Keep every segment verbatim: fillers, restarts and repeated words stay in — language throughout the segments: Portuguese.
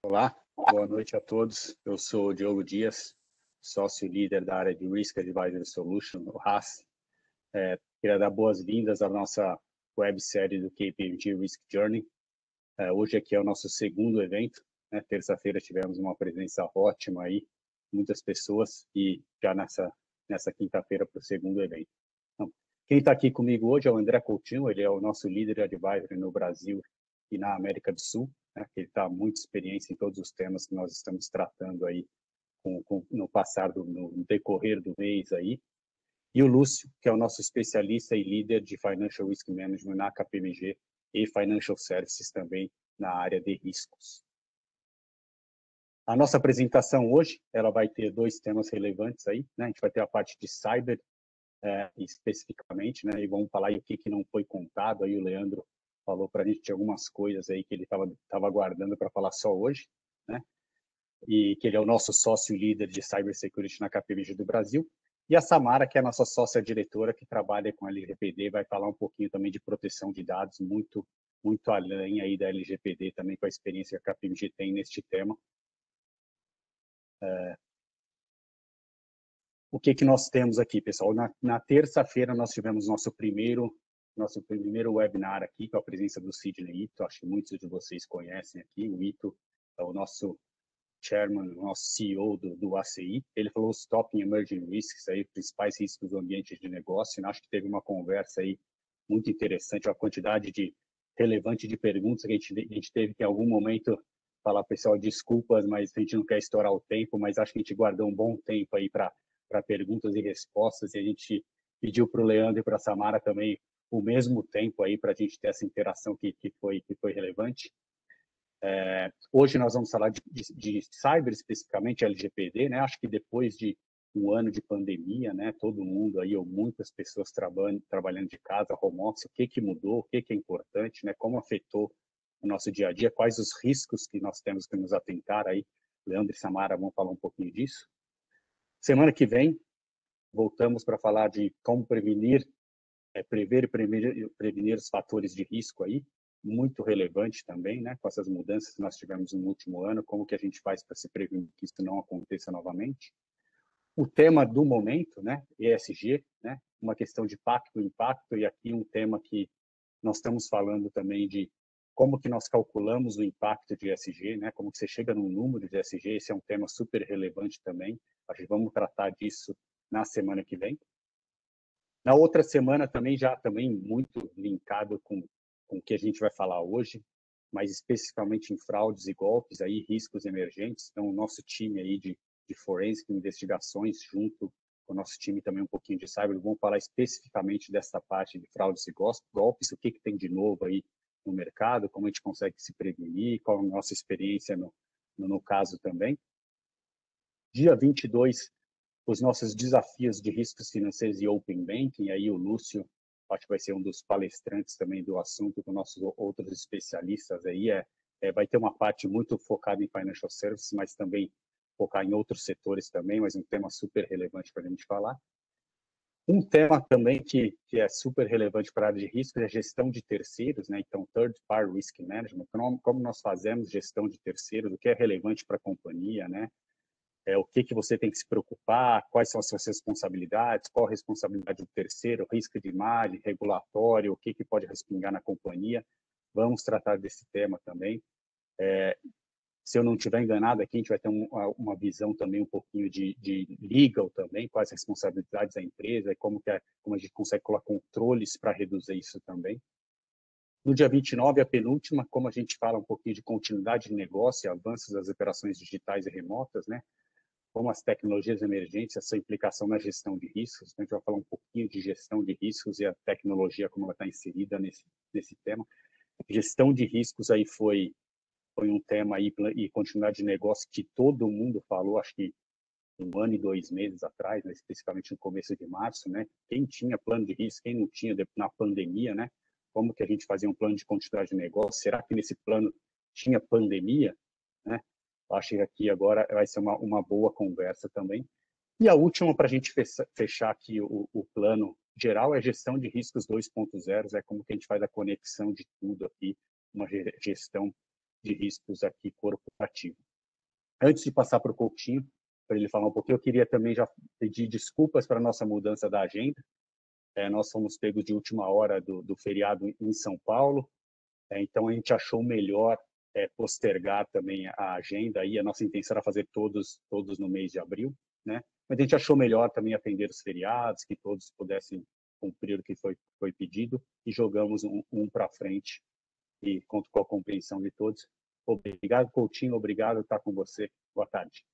Olá, boa noite a todos. Eu sou o Diogo Dias, sócio líder da área de Risk Advisory Solution, o R A S. É, queria dar boas-vindas à nossa websérie do K P M G Risk Journey. É, hoje aqui é o nosso segundo evento, né? Terça-feira tivemos uma presença ótima aí, muitas pessoas, e já nessa, nessa quinta-feira para o segundo evento. Então, quem está aqui comigo hoje é o André Coutinho, ele é o nosso líder de advisory no Brasil e na América do Sul, né? Ele está muito experiência em todos os temas que nós estamos tratando aí com, com, no passar, do, no decorrer do mês aí. E o Lúcio, que é o nosso especialista e líder de Financial Risk Management na K P M G e Financial Services também na área de riscos. A nossa apresentação hoje, ela vai ter dois temas relevantes aí, né? A gente vai ter a parte de cyber, é, especificamente, né? E vamos falar aí o que, que não foi contado, aí o Leandro falou para a gente de algumas coisas aí que ele estava tava aguardando para falar só hoje, né? E que ele é o nosso sócio líder de cybersecurity na K P M G do Brasil. E a Samara, que é a nossa sócia diretora, que trabalha com a L G P D, vai falar um pouquinho também de proteção de dados, muito, muito além aí da L G P D, também com a experiência que a K P M G tem neste tema. É... O que, que nós temos aqui, pessoal? Na, na terça-feira, nós tivemos nosso primeiro, nosso primeiro webinar aqui, com a presença do Sidney Ito. Acho que muitos de vocês conhecem aqui. O Ito é o nosso chairman, o nosso C E O do, do A C I. Ele falou os top emerging risks, aí, principais riscos do ambiente de negócio. E acho que teve uma conversa aí muito interessante, uma quantidade de relevante de perguntas que a gente, a gente teve que, em algum momento, falar, pessoal, desculpas, mas a gente não quer estourar o tempo, mas acho que a gente guardou um bom tempo aí para para perguntas e respostas, e a gente pediu para o Leandro e para a Samara também o mesmo tempo aí para a gente ter essa interação que, que, foi, que foi relevante. É, hoje nós vamos falar de, de, de cyber, especificamente L G P D, né? Acho que depois de um ano de pandemia, né? Todo mundo aí, ou muitas pessoas trabalhando, trabalhando de casa, home office, o que que mudou, o que que é importante, né? Como afetou o nosso dia a dia, quais os riscos que nós temos que nos atentar aí. Leandro e Samara vão falar um pouquinho disso. Semana que vem, voltamos para falar de como prevenir, é, prever e prevenir, prevenir os fatores de risco aí, muito relevante também, né, com essas mudanças que nós tivemos no último ano, como que a gente faz para se prevenir que isso não aconteça novamente. O tema do momento, né, E S G, né, uma questão de pacto e impacto, e aqui um tema que nós estamos falando também de como que nós calculamos o impacto de E S G, né, como que você chega num número de E S G, esse é um tema super relevante também, acho que vamos tratar disso na semana que vem. Na outra semana também, já também muito linkado com, com o que a gente vai falar hoje, mas especificamente em fraudes e golpes, aí, riscos emergentes. Então, o nosso time aí de, de forensic, investigações, junto com o nosso time também um pouquinho de cyber, vamos falar especificamente dessa parte de fraudes e golpes, o que, que tem de novo aí no mercado, como a gente consegue se prevenir, qual a nossa experiência no, no, no caso também. Dia vinte e dois, os nossos desafios de riscos financeiros e Open Banking, aí o Lúcio, acho que vai ser um dos palestrantes também do assunto, com nossos outros especialistas aí, é, é, vai ter uma parte muito focada em Financial Services, mas também focar em outros setores também, mas um tema super relevante para a gente falar. Um tema também que, que é super relevante para a área de risco é a gestão de terceiros, né? Então, Third Party Risk Management, como, como nós fazemos gestão de terceiros, o que é relevante para a companhia, né? É, o que, que você tem que se preocupar, quais são as suas responsabilidades, qual a responsabilidade do terceiro, risco de malha, regulatório, o que, que pode respingar na companhia. Vamos tratar desse tema também. É, se eu não estiver enganado aqui, a gente vai ter um, uma visão também um pouquinho de, de legal também, quais as responsabilidades da empresa e como, que é, como a gente consegue colocar controles para reduzir isso também. No dia vinte e nove, a penúltima, como a gente fala um pouquinho de continuidade de negócio e avanços das operações digitais e remotas, né? Como as tecnologias emergentes, essa implicação na gestão de riscos. A gente vai falar um pouquinho de gestão de riscos e a tecnologia, como ela está inserida nesse, nesse tema. Gestão de riscos aí foi, foi um tema aí, e continuidade de negócio que todo mundo falou, acho que um ano e dois meses atrás, né, especificamente no começo de março, né? Quem tinha plano de risco, quem não tinha na pandemia, né? Como que a gente fazia um plano de continuidade de negócio? Será que nesse plano tinha pandemia, né? Acho que aqui agora vai ser uma, uma boa conversa também. E a última, para a gente fechar aqui o, o plano geral, é gestão de riscos dois ponto zero, é como que a gente faz a conexão de tudo aqui, uma gestão de riscos aqui corporativo. Antes de passar para o Coutinho, para ele falar um pouquinho, eu queria também já pedir desculpas para a nossa mudança da agenda. É, nós fomos pegos de última hora do, do feriado em São Paulo, é, então a gente achou melhor é, postergar também a agenda, e a nossa intenção era fazer todos, todos no mês de abril, né? Mas a gente achou melhor também atender os feriados, que todos pudessem cumprir o que foi, foi pedido, e jogamos um, um para frente, e conto com a compreensão de todos. Obrigado, Coutinho, obrigado por estar com você. Boa tarde.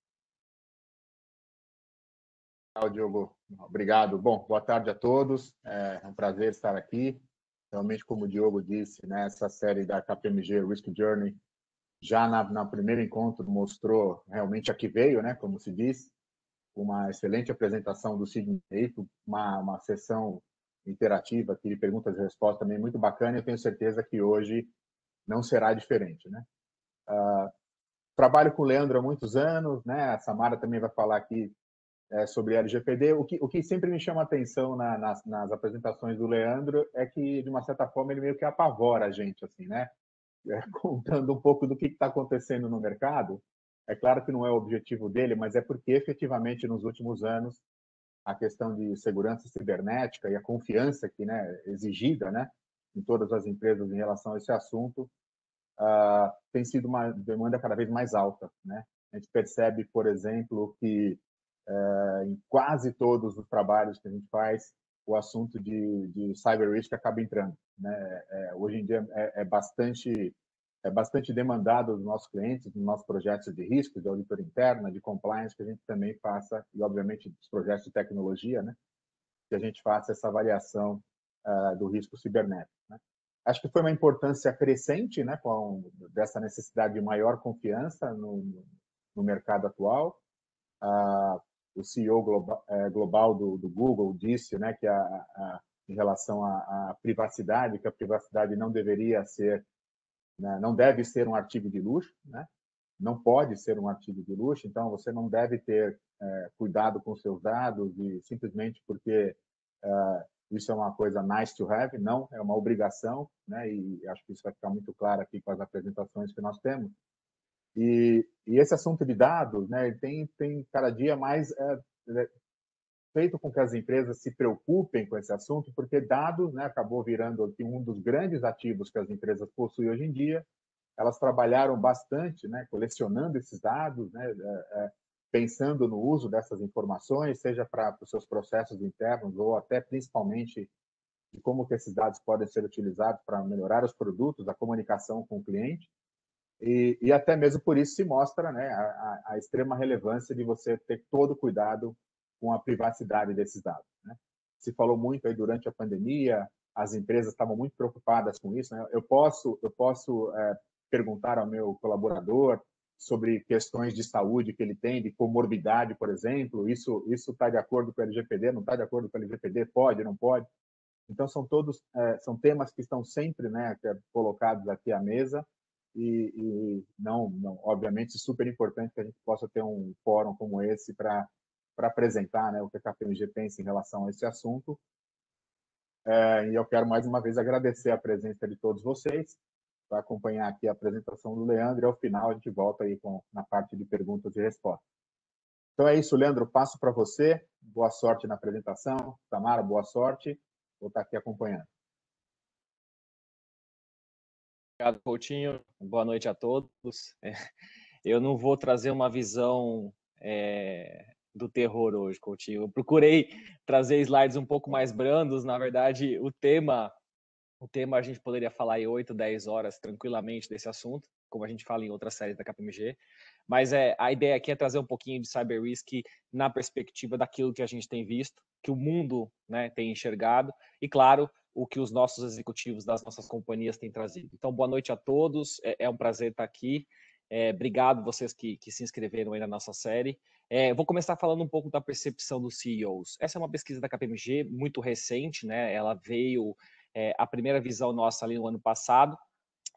Tchau, Diogo. Obrigado. Bom, boa tarde a todos. É um prazer estar aqui. Realmente, como o Diogo disse, né, essa série da K P M G Risk Journey já na, na primeiro encontro mostrou realmente a que veio, né, como se diz, uma excelente apresentação do Sidney, uma, uma sessão interativa aqui de perguntas e respostas também muito bacana, e eu tenho certeza que hoje não será diferente, né? Uh, trabalho com o Leandro há muitos anos, né? A Samara também vai falar aqui é, sobre L G P D. O que, o que sempre me chama a atenção na, nas, nas apresentações do Leandro é que, de uma certa forma, ele meio que apavora a gente, assim, né? É, contando um pouco do que está acontecendo no mercado. É claro que não é o objetivo dele, mas é porque, efetivamente, nos últimos anos, a questão de segurança cibernética e a confiança que, né, exigida, né, em todas as empresas em relação a esse assunto, uh, tem sido uma demanda cada vez mais alta, né? A gente percebe, por exemplo, que uh, em quase todos os trabalhos que a gente faz, o assunto de, de cyber risk acaba entrando, né? É, hoje em dia é, é bastante é bastante demandado dos nossos clientes, dos nossos projetos de risco, de auditoria interna, de compliance, que a gente também faça, e obviamente dos projetos de tecnologia, né, que a gente faça essa avaliação uh, do risco cibernético, né. Acho que foi uma importância crescente, né, com dessa necessidade de maior confiança no, no mercado atual. Uh, o C E O global, uh, global do, do Google disse, né, que a, a, em relação à privacidade, que a privacidade não deveria ser não deve ser um artigo de luxo, né? Não pode ser um artigo de luxo, então você não deve ter é, cuidado com seus dados e simplesmente porque é, isso é uma coisa nice to have, não, é uma obrigação, né? E acho que isso vai ficar muito claro aqui com as apresentações que nós temos. E, e esse assunto de dados, né, tem, tem cada dia mais é, feito com que as empresas se preocupem com esse assunto, porque dados, né, acabou virando aqui um dos grandes ativos que as empresas possuem hoje em dia. Elas trabalharam bastante, né, colecionando esses dados, né, é, pensando no uso dessas informações, seja para os seus processos internos ou até principalmente de como que esses dados podem ser utilizados para melhorar os produtos, a comunicação com o cliente. E, e até mesmo por isso se mostra, né, a, a extrema relevância de você ter todo o cuidado com a privacidade desses dados, né? Se falou muito aí durante a pandemia, as empresas estavam muito preocupadas com isso, né? Eu posso, eu posso é, perguntar ao meu colaborador sobre questões de saúde que ele tem, de comorbidade, por exemplo, isso isso está de acordo com o L G P D, não está de acordo com o L G P D, pode, não pode? Então são todos é, são temas que estão sempre, né, colocados aqui à mesa. E, e não, não, obviamente, super importante que a gente possa ter um fórum como esse para para apresentar, né, o que a K P M G pensa em relação a esse assunto. É, e eu quero mais uma vez agradecer a presença de todos vocês, para acompanhar aqui a apresentação do Leandro, e ao final a gente volta aí com, na parte de perguntas e respostas. Então é isso, Leandro, passo para você. Boa sorte na apresentação. Tamara, boa sorte. Vou estar aqui acompanhando. Obrigado, Coutinho. Boa noite a todos. Eu não vou trazer uma visão é, do terror hoje, Coutinho. Eu procurei trazer slides um pouco mais brandos. Na verdade, o tema, o tema a gente poderia falar em oito, dez horas tranquilamente desse assunto, como a gente fala em outras séries da K P M G. Mas é, a ideia aqui é trazer um pouquinho de cyber risk na perspectiva daquilo que a gente tem visto, que o mundo, né, tem enxergado, e claro, o que os nossos executivos das nossas companhias têm trazido. Então, boa noite a todos, é, é um prazer estar aqui. É, obrigado vocês que, que se inscreveram aí na nossa série. É, vou começar falando um pouco da percepção dos C E Os. Essa é uma pesquisa da K P M G muito recente, né? Ela veio, é, a primeira visão nossa ali no ano passado,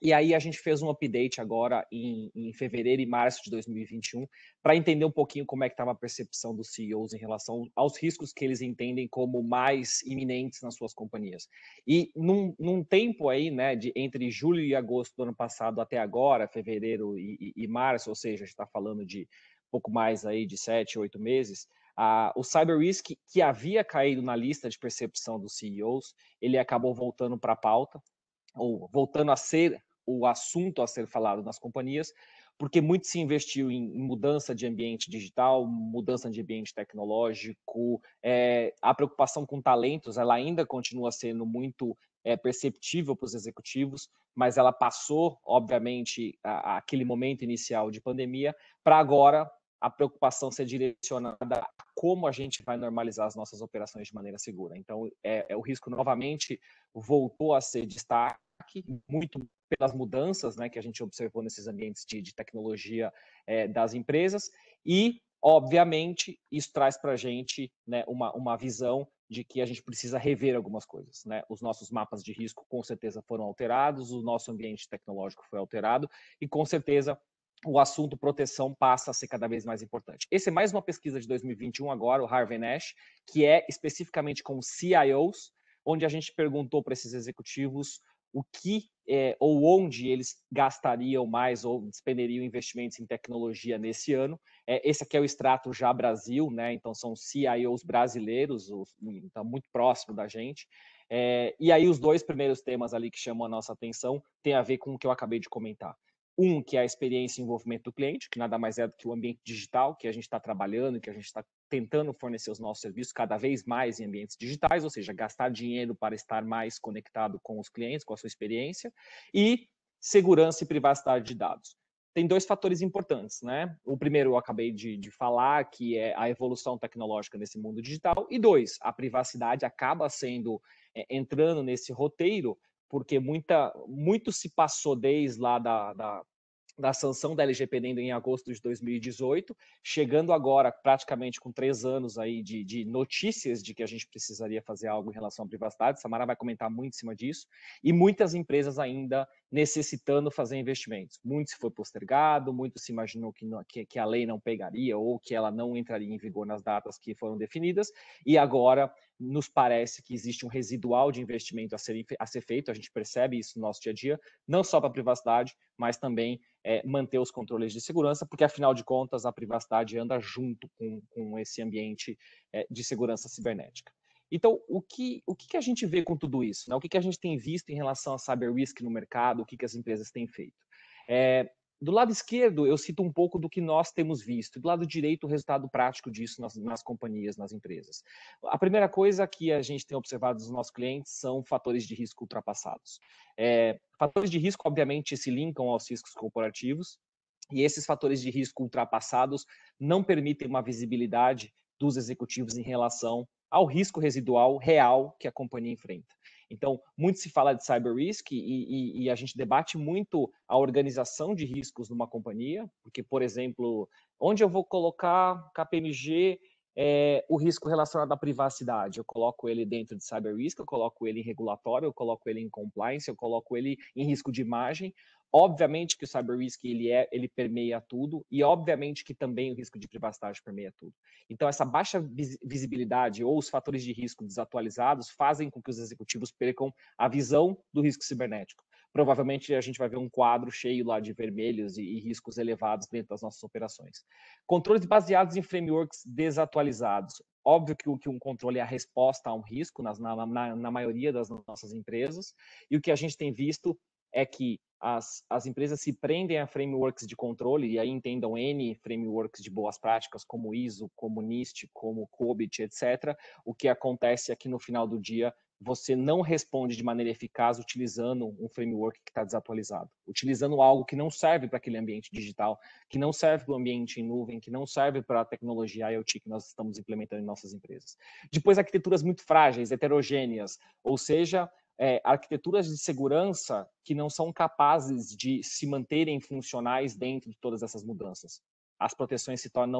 E aí a gente fez um update agora em, em fevereiro e março de dois mil e vinte e um para entender um pouquinho como é que estava a percepção dos C E Os em relação aos riscos que eles entendem como mais iminentes nas suas companhias. E num, num tempo aí, né, de entre julho e agosto do ano passado até agora, fevereiro e, e, e março, ou seja, a gente está falando de pouco mais aí de sete, oito meses, ah, o cyber risk que havia caído na lista de percepção dos C E Os, ele acabou voltando para a pauta, ou voltando a ser o assunto a ser falado nas companhias, porque muito se investiu em, em mudança de ambiente digital, mudança de ambiente tecnológico, é, a preocupação com talentos, ela ainda continua sendo muito é, perceptível para os executivos, mas ela passou, obviamente, a, a aquele momento inicial de pandemia, para agora a preocupação ser direcionada a como a gente vai normalizar as nossas operações de maneira segura. Então, é, é o risco novamente voltou a ser destaque, muito pelas mudanças, né, que a gente observou nesses ambientes de, de tecnologia é, das empresas, e, obviamente, isso traz para a gente, né, uma, uma visão de que a gente precisa rever algumas coisas, né? Os nossos mapas de risco, com certeza, foram alterados, o nosso ambiente tecnológico foi alterado, e, com certeza, o assunto proteção passa a ser cada vez mais importante. Essa é mais uma pesquisa de dois mil e vinte e um agora, o Harvey Nash, que é especificamente com C I Os, onde a gente perguntou para esses executivos o que é, ou onde eles gastariam mais ou despenderiam investimentos em tecnologia nesse ano. É, esse aqui é o extrato já Brasil, né? Então são C I Os brasileiros, então muito próximo da gente. É, e aí os dois primeiros temas ali que chamam a nossa atenção tem a ver com o que eu acabei de comentar. Um, que é a experiência e envolvimento do cliente, que nada mais é do que o ambiente digital que a gente está trabalhando, que a gente está tentando fornecer os nossos serviços cada vez mais em ambientes digitais, ou seja, gastar dinheiro para estar mais conectado com os clientes, com a sua experiência, e segurança e privacidade de dados. Tem dois fatores importantes, né? O primeiro eu acabei de, de falar, que é a evolução tecnológica nesse mundo digital, e dois, a privacidade acaba sendo, é, entrando nesse roteiro, porque muita, muito se passou desde lá da, da, da sanção da L G P D em agosto de dois mil e dezoito, chegando agora praticamente com três anos aí de, de notícias de que a gente precisaria fazer algo em relação à privacidade. Samara vai comentar muito em cima disso, e muitas empresas ainda necessitando fazer investimentos. Muito se foi postergado, muito se imaginou que, não, que, que a lei não pegaria ou que ela não entraria em vigor nas datas que foram definidas, e agora nos parece que existe um residual de investimento a ser, a ser feito, a gente percebe isso no nosso dia a dia, não só para a privacidade, mas também é, manter os controles de segurança, porque, afinal de contas, a privacidade anda junto com, com esse ambiente é, de segurança cibernética. Então, o que, o que a gente vê com tudo isso? Né? O que a gente tem visto em relação a cyber risk no mercado, o que as empresas têm feito? É, do lado esquerdo, eu cito um pouco do que nós temos visto. Do lado direito, o resultado prático disso nas, nas companhias, nas empresas. A primeira coisa que a gente tem observado dos nossos clientes são fatores de risco ultrapassados. É, fatores de risco, obviamente, se linkam aos riscos corporativos, e esses fatores de risco ultrapassados não permitem uma visibilidade dos executivos em relação ao risco residual real que a companhia enfrenta. Então, muito se fala de cyber risk e, e, e a gente debate muito a organização de riscos numa companhia, porque, por exemplo, onde eu vou colocar K P M G é, o risco relacionado à privacidade? Eu coloco ele dentro de cyber risk, eu coloco ele em regulatório, eu coloco ele em compliance, eu coloco ele em risco de imagem. Obviamente que o cyber risk ele é, ele permeia tudo, e obviamente que também o risco de privacidade permeia tudo. Então, essa baixa visibilidade ou os fatores de risco desatualizados fazem com que os executivos percam a visão do risco cibernético. Provavelmente a gente vai ver um quadro cheio lá de vermelhos e, e riscos elevados dentro das nossas operações. Controles baseados em frameworks desatualizados. Óbvio que, que um controle é a resposta a um risco nas, na, na, na maioria das nossas empresas, e o que a gente tem visto é que as, as empresas se prendem a frameworks de controle, e aí entendam N frameworks de boas práticas, como I S O, como NIST, como COBIT, etcétera. O que acontece é que no final do dia, você não responde de maneira eficaz utilizando um framework que está desatualizado, utilizando algo que não serve para aquele ambiente digital, que não serve para o ambiente em nuvem, que não serve para a tecnologia IoT que nós estamos implementando em nossas empresas. Depois, arquiteturas muito frágeis, heterogêneas, ou seja, É, arquiteturas de segurança que não são capazes de se manterem funcionais dentro de todas essas mudanças. As proteções se tornam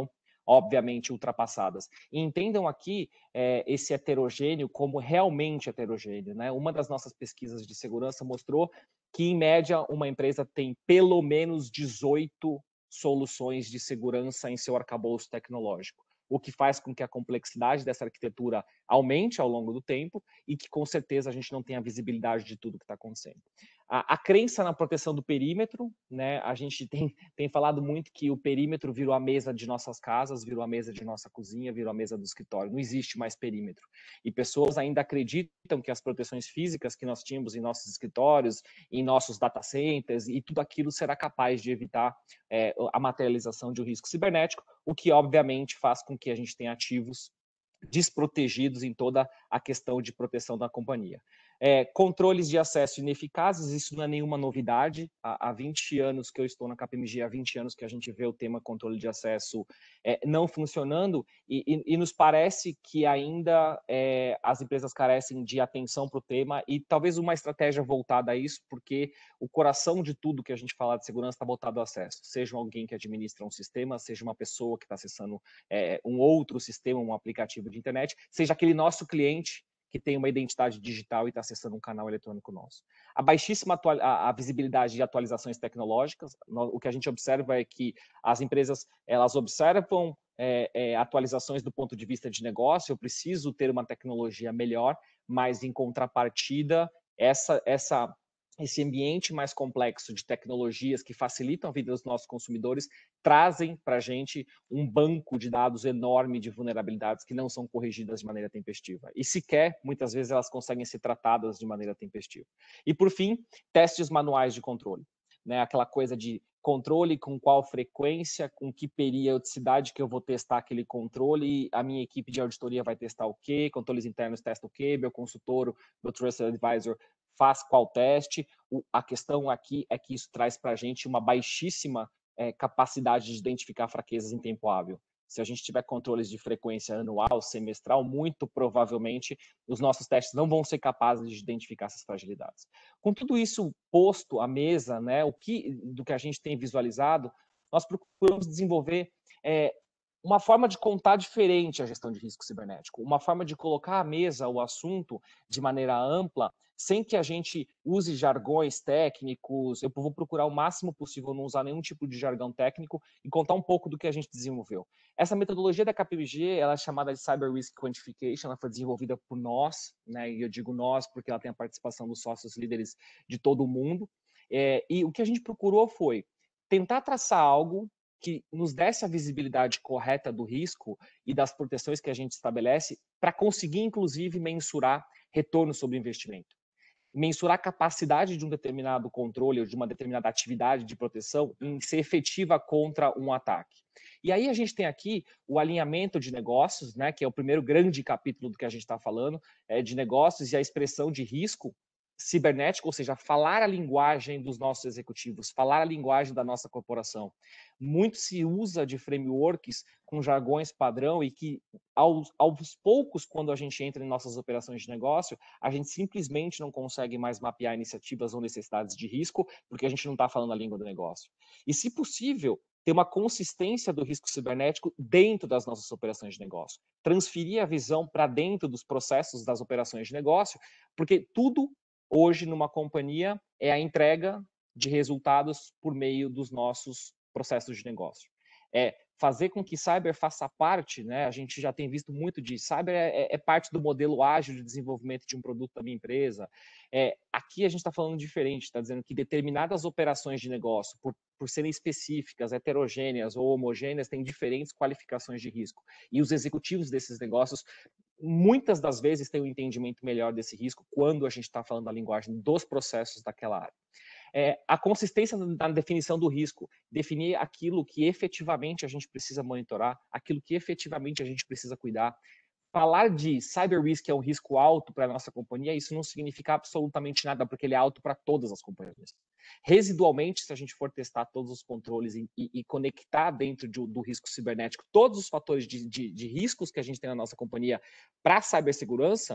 obviamente, ultrapassadas. E entendam aqui é, esse heterogêneo como realmente heterogêneo, né? Uma das nossas pesquisas de segurança mostrou que, em média, uma empresa tem pelo menos dezoito soluções de segurança em seu arcabouço tecnológico, o que faz com que a complexidade dessa arquitetura aumente ao longo do tempo e que, com certeza, a gente não tenha visibilidade de tudo que está acontecendo. A, a crença na proteção do perímetro, né? A gente tem, tem falado muito que o perímetro virou a mesa de nossas casas, virou a mesa de nossa cozinha, virou a mesa do escritório. Não existe mais perímetro. E pessoas ainda acreditam que as proteções físicas que nós tínhamos em nossos escritórios, em nossos data centers, e tudo aquilo será capaz de evitar é, a materialização de um risco cibernético, o que, obviamente, faz com que a gente tenha ativos desprotegidos em toda a questão de proteção da companhia. É, controles de acesso ineficazes, isso não é nenhuma novidade. Há, há vinte anos que eu estou na K P M G, há vinte anos que a gente vê o tema controle de acesso é, não funcionando, e, e, e nos parece que ainda é, as empresas carecem de atenção para o tema e talvez uma estratégia voltada a isso, porque o coração de tudo que a gente fala de segurança está voltado ao acesso, seja alguém que administra um sistema, seja uma pessoa que está acessando é, um outro sistema, um aplicativo de internet, seja aquele nosso cliente que tem uma identidade digital e está acessando um canal eletrônico nosso. A baixíssima a, a visibilidade de atualizações tecnológicas, no, o que a gente observa é que as empresas elas observam é, é, atualizações do ponto de vista de negócio, eu preciso ter uma tecnologia melhor, mas em contrapartida, essa, essa esse ambiente mais complexo de tecnologias que facilitam a vida dos nossos consumidores trazem para a gente um banco de dados enorme de vulnerabilidades que não são corrigidas de maneira tempestiva. E sequer, muitas vezes, elas conseguem ser tratadas de maneira tempestiva. E, por fim, testes manuais de controle. Né? Aquela coisa de controle, com qual frequência, com que periodicidade que eu vou testar aquele controle, a minha equipe de auditoria vai testar o quê, controles internos testam o quê, meu consultor, meu Trusted Advisor faz qual teste. O, a questão aqui é que isso traz para a gente uma baixíssima é, capacidade de identificar fraquezas em tempo hábil. Se a gente tiver controles de frequência anual, semestral, muito provavelmente os nossos testes não vão ser capazes de identificar essas fragilidades. Com tudo isso posto à mesa, né, o que, do que a gente tem visualizado, nós procuramos desenvolver é, uma forma de contar diferente a gestão de risco cibernético, uma forma de colocar à mesa o assunto de maneira ampla, sem que a gente use jargões técnicos. Eu vou procurar o máximo possível não usar nenhum tipo de jargão técnico e contar um pouco do que a gente desenvolveu. Essa metodologia da K P M G, ela é chamada de Cyber Risk Quantification, ela foi desenvolvida por nós, né, e eu digo nós porque ela tem a participação dos sócios líderes de todo o mundo, é, e o que a gente procurou foi tentar traçar algo que nos desse a visibilidade correta do risco e das proteções que a gente estabelece para conseguir, inclusive, mensurar retorno sobre investimento. Mensurar a capacidade de um determinado controle ou de uma determinada atividade de proteção em ser efetiva contra um ataque. E aí a gente tem aqui o alinhamento de negócios, né, que é o primeiro grande capítulo do que a gente está falando, é, de negócios e a expressão de risco cibernético, ou seja, falar a linguagem dos nossos executivos, falar a linguagem da nossa corporação. Muito se usa de frameworks com jargões padrão e que, aos, aos poucos, quando a gente entra em nossas operações de negócio, a gente simplesmente não consegue mais mapear iniciativas ou necessidades de risco, porque a gente não está falando a língua do negócio. E, se possível, ter uma consistência do risco cibernético dentro das nossas operações de negócio. Transferir a visão para dentro dos processos das operações de negócio, porque tudo hoje, numa companhia, é a entrega de resultados por meio dos nossos processos de negócio. É fazer com que cyber faça parte, né? A gente já tem visto muito disso. Cyber é, é parte do modelo ágil de desenvolvimento de um produto da minha empresa. É, aqui a gente está falando diferente, está dizendo que determinadas operações de negócio, por, por serem específicas, heterogêneas ou homogêneas, têm diferentes qualificações de risco. E os executivos desses negócios muitas das vezes tem um entendimento melhor desse risco quando a gente está falando a linguagem dos processos daquela área. É, a consistência na definição do risco, definir aquilo que efetivamente a gente precisa monitorar, aquilo que efetivamente a gente precisa cuidar. Falar de cyber risk é um risco alto para a nossa companhia, isso não significa absolutamente nada, porque ele é alto para todas as companhias. Residualmente, se a gente for testar todos os controles e, e, e conectar dentro de, do risco cibernético todos os fatores de, de, de riscos que a gente tem na nossa companhia para a cibersegurança,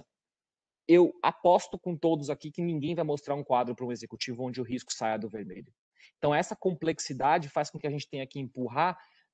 eu aposto com todos aqui que ninguém vai mostrar um quadro para um executivo onde o risco saia do vermelho. Então, essa complexidade faz com que a gente tenha que empurrar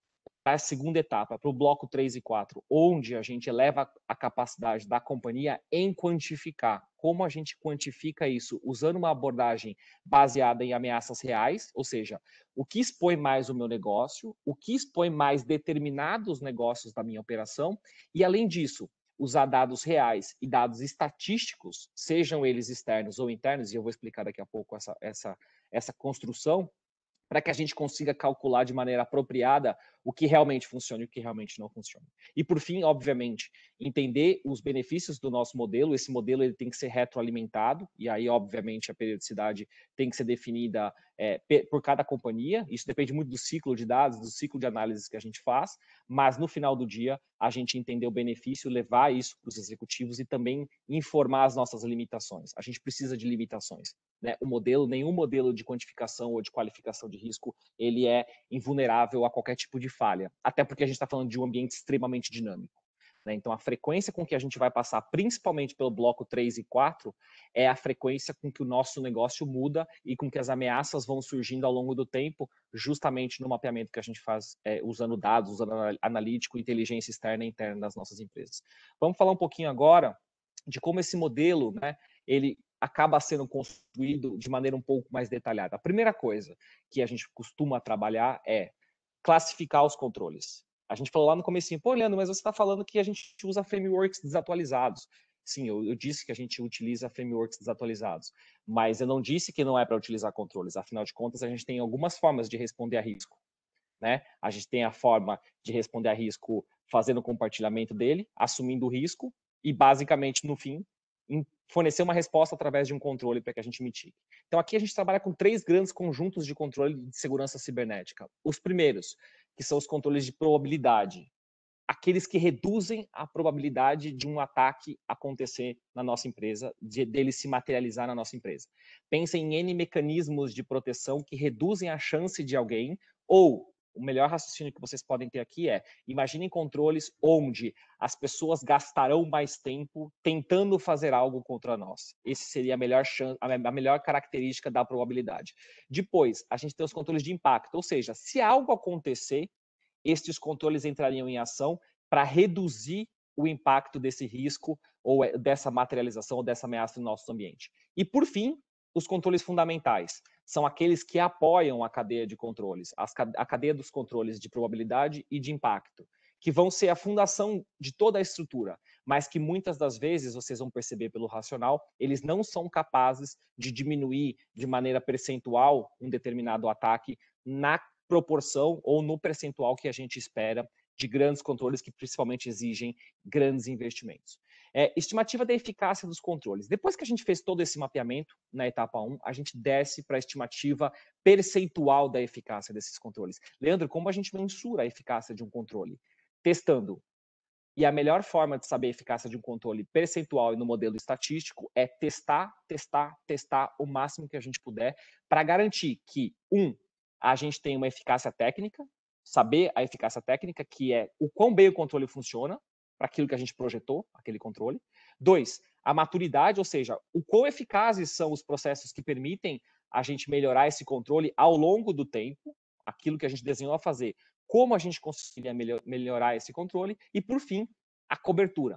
a segunda etapa, para o bloco três e quatro, onde a gente eleva a capacidade da companhia em quantificar. Como a gente quantifica isso? Usando uma abordagem baseada em ameaças reais, ou seja, o que expõe mais o meu negócio, o que expõe mais determinados negócios da minha operação, e além disso, usar dados reais e dados estatísticos, sejam eles externos ou internos, e eu vou explicar daqui a pouco essa, essa, essa construção, para que a gente consiga calcular de maneira apropriada o que realmente funciona e o que realmente não funciona. E, por fim, obviamente, entender os benefícios do nosso modelo. Esse modelo ele tem que ser retroalimentado, e aí, obviamente, a periodicidade tem que ser definida é, por cada companhia. Isso depende muito do ciclo de dados, do ciclo de análise que a gente faz, mas, no final do dia, a gente entender o benefício, levar isso para os executivos e também informar as nossas limitações. A gente precisa de limitações. Né? O modelo, nenhum modelo de quantificação ou de qualificação de risco, ele é invulnerável a qualquer tipo de falha, até porque a gente está falando de um ambiente extremamente dinâmico. Né? Então, a frequência com que a gente vai passar, principalmente pelo bloco três e quatro, é a frequência com que o nosso negócio muda e com que as ameaças vão surgindo ao longo do tempo, justamente no mapeamento que a gente faz é, usando dados, usando analítico, inteligência externa e interna das nossas empresas. Vamos falar um pouquinho agora de como esse modelo, né, ele acaba sendo construído de maneira um pouco mais detalhada. A primeira coisa que a gente costuma trabalhar é classificar os controles. A gente falou lá no comecinho, pô, Leandro, mas você está falando que a gente usa frameworks desatualizados. Sim, eu, eu disse que a gente utiliza frameworks desatualizados, mas eu não disse que não é para utilizar controles. Afinal de contas, a gente tem algumas formas de responder a risco. Né? A gente tem a forma de responder a risco fazendo o compartilhamento dele, assumindo o risco e, basicamente, no fim, fornecer uma resposta através de um controle para que a gente mitigue. Então, aqui a gente trabalha com três grandes conjuntos de controle de segurança cibernética. Os primeiros, que são os controles de probabilidade, aqueles que reduzem a probabilidade de um ataque acontecer na nossa empresa, de, dele se materializar na nossa empresa. Pensem em N mecanismos de proteção que reduzem a chance de alguém, ou o melhor raciocínio que vocês podem ter aqui é, imaginem controles onde as pessoas gastarão mais tempo tentando fazer algo contra nós. Esse seria a melhor, chance, a melhor característica da probabilidade. Depois, a gente tem os controles de impacto, ou seja, se algo acontecer, estes controles entrariam em ação para reduzir o impacto desse risco ou dessa materialização ou dessa ameaça no nosso ambiente. E, por fim, os controles fundamentais são aqueles que apoiam a cadeia de controles, a cadeia dos controles de probabilidade e de impacto, que vão ser a fundação de toda a estrutura, mas que muitas das vezes, vocês vão perceber pelo racional, eles não são capazes de diminuir de maneira percentual um determinado ataque na proporção ou no percentual que a gente espera de grandes controles que principalmente exigem grandes investimentos. É, estimativa da eficácia dos controles. Depois que a gente fez todo esse mapeamento na etapa um, a gente desce para a estimativa percentual da eficácia desses controles. Leandro, como a gente mensura a eficácia de um controle? Testando. E a melhor forma de saber a eficácia de um controle percentual e no modelo estatístico é testar, testar, testar o máximo que a gente puder para garantir que, um, a gente tem uma eficácia técnica, saber a eficácia técnica, que é o quão bem o controle funciona, para aquilo que a gente projetou, aquele controle. Dois, a maturidade, ou seja, o quão eficazes são os processos que permitem a gente melhorar esse controle ao longo do tempo, aquilo que a gente desenhou a fazer, como a gente conseguiria melhorar esse controle. E, por fim, a cobertura.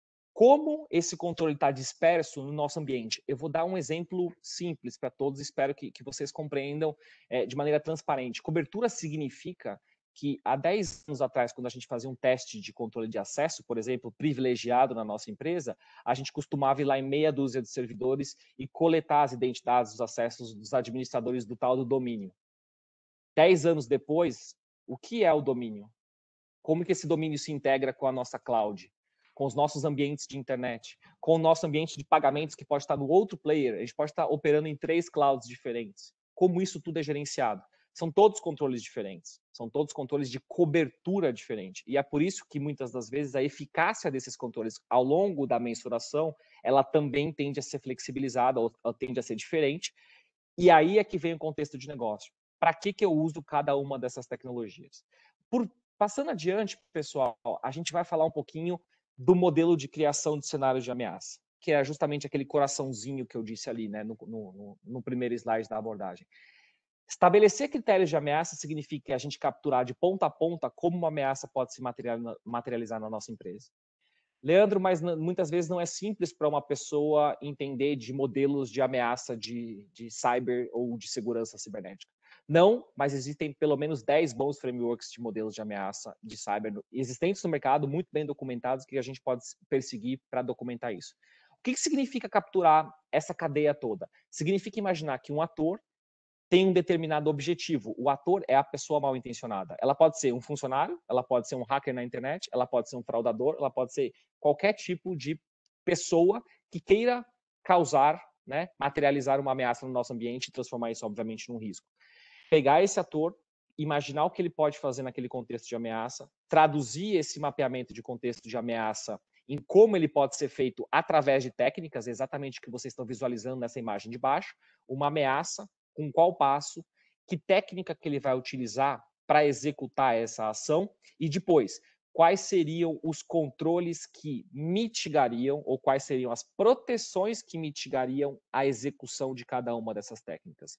Como esse controle está disperso no nosso ambiente? Eu vou dar um exemplo simples para todos, espero que, que vocês compreendam é, de maneira transparente. Cobertura significa que há dez anos atrás, quando a gente fazia um teste de controle de acesso, por exemplo, privilegiado na nossa empresa, a gente costumava ir lá em meia dúzia de servidores e coletar as identidades, os acessos dos administradores do tal do domínio. Dez anos depois, o que é o domínio? Como que esse domínio se integra com a nossa cloud? Com os nossos ambientes de internet? Com o nosso ambiente de pagamentos que pode estar no outro player? A gente pode estar operando em três clouds diferentes. Como isso tudo é gerenciado? São todos controles diferentes, são todos controles de cobertura diferente. E é por isso que, muitas das vezes, a eficácia desses controles ao longo da mensuração, ela também tende a ser flexibilizada ou, ou tende a ser diferente. E aí é que vem o contexto de negócio. Para que, que eu uso cada uma dessas tecnologias? Por, passando adiante, pessoal, a gente vai falar um pouquinho do modelo de criação de cenários de ameaça, que é justamente aquele coraçãozinho que eu disse ali, né, no, no, no primeiro slide da abordagem. Estabelecer critérios de ameaça significa a gente capturar de ponta a ponta como uma ameaça pode se materializar na nossa empresa. Leandro, mas muitas vezes não é simples para uma pessoa entender de modelos de ameaça de, de cyber ou de segurança cibernética. Não, mas existem pelo menos dez bons frameworks de modelos de ameaça de cyber existentes no mercado, muito bem documentados, que a gente pode perseguir para documentar isso. O que, que significa capturar essa cadeia toda? Significa imaginar que um ator tem um determinado objetivo. O ator é a pessoa mal intencionada. Ela pode ser um funcionário, ela pode ser um hacker na internet, ela pode ser um fraudador, ela pode ser qualquer tipo de pessoa que queira causar, né, materializar uma ameaça no nosso ambiente e transformar isso, obviamente, num risco. Pegar esse ator, imaginar o que ele pode fazer naquele contexto de ameaça, traduzir esse mapeamento de contexto de ameaça em como ele pode ser feito através de técnicas, exatamente o que vocês estão visualizando nessa imagem de baixo, uma ameaça, com qual passo, que técnica que ele vai utilizar para executar essa ação e depois, quais seriam os controles que mitigariam ou quais seriam as proteções que mitigariam a execução de cada uma dessas técnicas.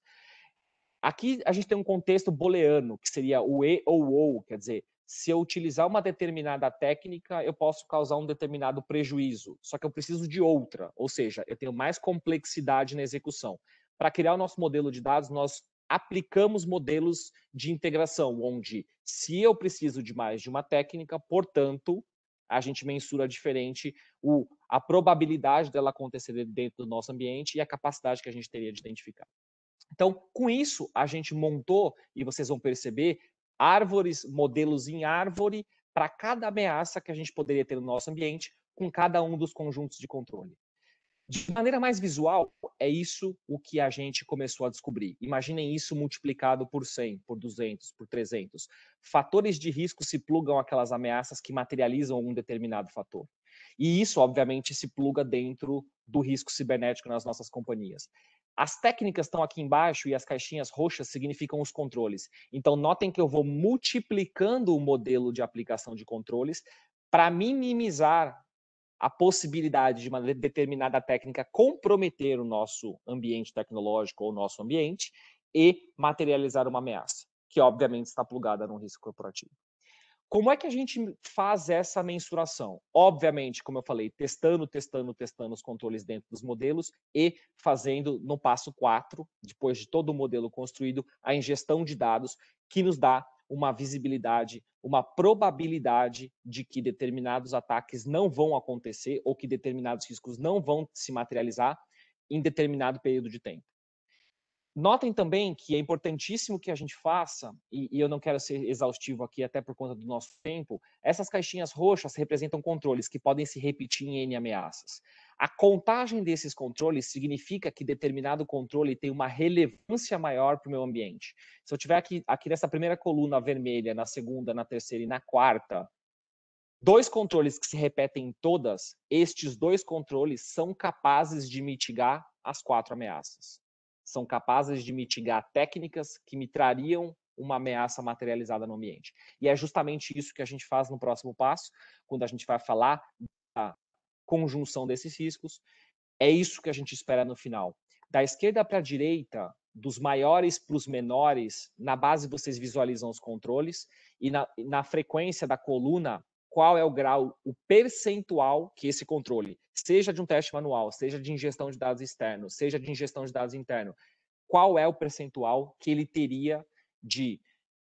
Aqui a gente tem um contexto booleano, que seria o e ou ou, quer dizer, se eu utilizar uma determinada técnica, eu posso causar um determinado prejuízo, só que eu preciso de outra, ou seja, eu tenho mais complexidade na execução. Para criar o nosso modelo de dados, nós aplicamos modelos de integração, onde se eu preciso de mais de uma técnica, portanto, a gente mensura diferente o, a probabilidade dela acontecer dentro do nosso ambiente e a capacidade que a gente teria de identificar. Então, com isso, a gente montou, e vocês vão perceber, árvores, modelos em árvore, para cada ameaça que a gente poderia ter no nosso ambiente, com cada um dos conjuntos de controle. De maneira mais visual, é isso o que a gente começou a descobrir. Imaginem isso multiplicado por cem, por duzentos, por trezentos. Fatores de risco se plugam àquelas ameaças que materializam um determinado fator. E isso, obviamente, se pluga dentro do risco cibernético nas nossas companhias. As técnicas estão aqui embaixo e as caixinhas roxas significam os controles. Então, notem que eu vou multiplicando o modelo de aplicação de controles para minimizar a possibilidade de uma determinada técnica comprometer o nosso ambiente tecnológico ou o nosso ambiente e materializar uma ameaça, que obviamente está plugada num risco corporativo. Como é que a gente faz essa mensuração? Obviamente, como eu falei, testando, testando, testando os controles dentro dos modelos e fazendo no passo quatro, depois de todo o modelo construído, a ingestão de dados que nos dá uma visibilidade, uma probabilidade de que determinados ataques não vão acontecer ou que determinados riscos não vão se materializar em determinado período de tempo. Notem também que é importantíssimo que a gente faça, e, e eu não quero ser exaustivo aqui até por conta do nosso tempo, essas caixinhas roxas representam controles que podem se repetir em N ameaças. A contagem desses controles significa que determinado controle tem uma relevância maior para o meu ambiente. Se eu tiver aqui, aqui nessa primeira coluna vermelha, na segunda, na terceira e na quarta, dois controles que se repetem em todas, estes dois controles são capazes de mitigar as quatro ameaças. São capazes de mitigar técnicas que me trariam uma ameaça materializada no ambiente. E é justamente isso que a gente faz no próximo passo, quando a gente vai falar da conjunção desses riscos. É isso que a gente espera no final. Da esquerda para a direita, dos maiores para os menores, na base vocês visualizam os controles, e na, na frequência da coluna, qual é o grau, o percentual que esse controle, seja de um teste manual, seja de ingestão de dados externos, seja de ingestão de dados internos, qual é o percentual que ele teria de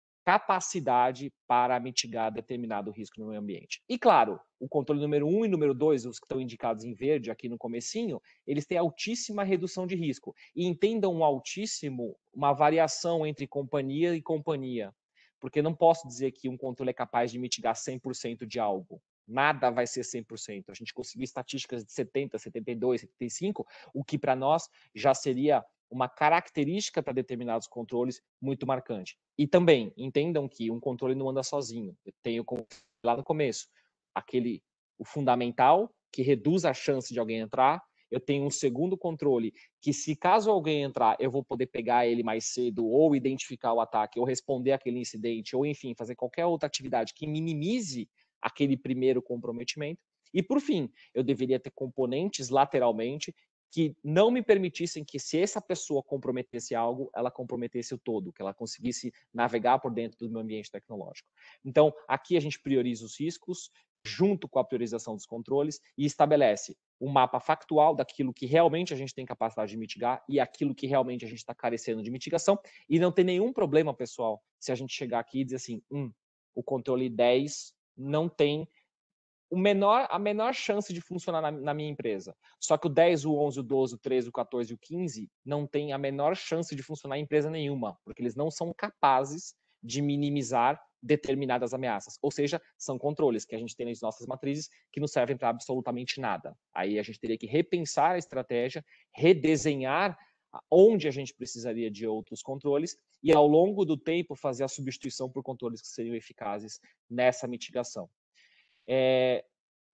capacidade para mitigar determinado risco no meio ambiente. E claro, o controle número um e número dois, os que estão indicados em verde aqui no comecinho, eles têm altíssima redução de risco. E entendam um altíssimo, uma variação entre companhia e companhia. Porque não posso dizer que um controle é capaz de mitigar cem por cento de algo. Nada vai ser cem por cento. A gente conseguiu estatísticas de setenta, setenta e dois, setenta e cinco, o que para nós já seria uma característica para determinados controles muito marcante. E também, entendam que um controle não anda sozinho. Eu tenho, lá no começo, aquele, o fundamental, que reduz a chance de alguém entrar. Eu tenho um segundo controle, que se caso alguém entrar, eu vou poder pegar ele mais cedo, ou identificar o ataque, ou responder aquele incidente, ou enfim, fazer qualquer outra atividade que minimize aquele primeiro comprometimento. E por fim, eu deveria ter componentes lateralmente que não me permitissem que, se essa pessoa comprometesse algo, ela comprometesse o todo, que ela conseguisse navegar por dentro do meu ambiente tecnológico. Então, aqui a gente prioriza os riscos, junto com a priorização dos controles, e estabelece um mapa factual daquilo que realmente a gente tem capacidade de mitigar e aquilo que realmente a gente está carecendo de mitigação, e não tem nenhum problema, pessoal, se a gente chegar aqui e dizer assim, hum, o controle dez não tem o menor, a menor chance de funcionar na, na minha empresa. Só que o dez, o onze, o doze, o treze, o quatorze e o quinze não tem a menor chance de funcionar em empresa nenhuma, porque eles não são capazes de minimizar determinadas ameaças. Ou seja, são controles que a gente tem nas nossas matrizes que não servem para absolutamente nada. Aí a gente teria que repensar a estratégia, redesenhar onde a gente precisaria de outros controles e, ao longo do tempo, fazer a substituição por controles que seriam eficazes nessa mitigação. É...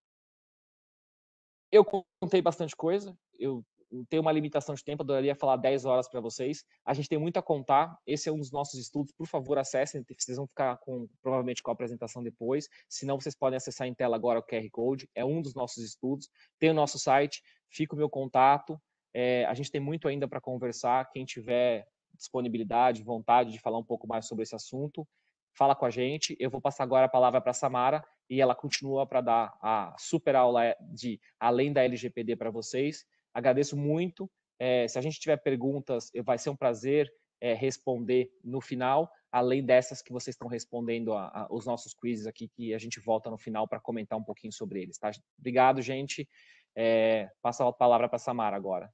Eu contei bastante coisa, eu tenho uma limitação de tempo, adoraria falar dez horas para vocês. A gente tem muito a contar, esse é um dos nossos estudos, por favor, acessem, vocês vão ficar com, provavelmente com a apresentação depois, senão vocês podem acessar em tela agora o Q R Code, é um dos nossos estudos, tem o nosso site, fica o meu contato, é, a gente tem muito ainda para conversar, quem tiver disponibilidade, vontade de falar um pouco mais sobre esse assunto, fala com a gente. Eu vou passar agora a palavra para a Samara e ela continua para dar a super aula de Além da L G P D para vocês. Agradeço muito. É, se a gente tiver perguntas, vai ser um prazer é, responder no final, além dessas que vocês estão respondendo a, a, os nossos quizzes aqui, que a gente volta no final para comentar um pouquinho sobre eles. Tá? Obrigado, gente. É, passo a palavra para a Samara agora.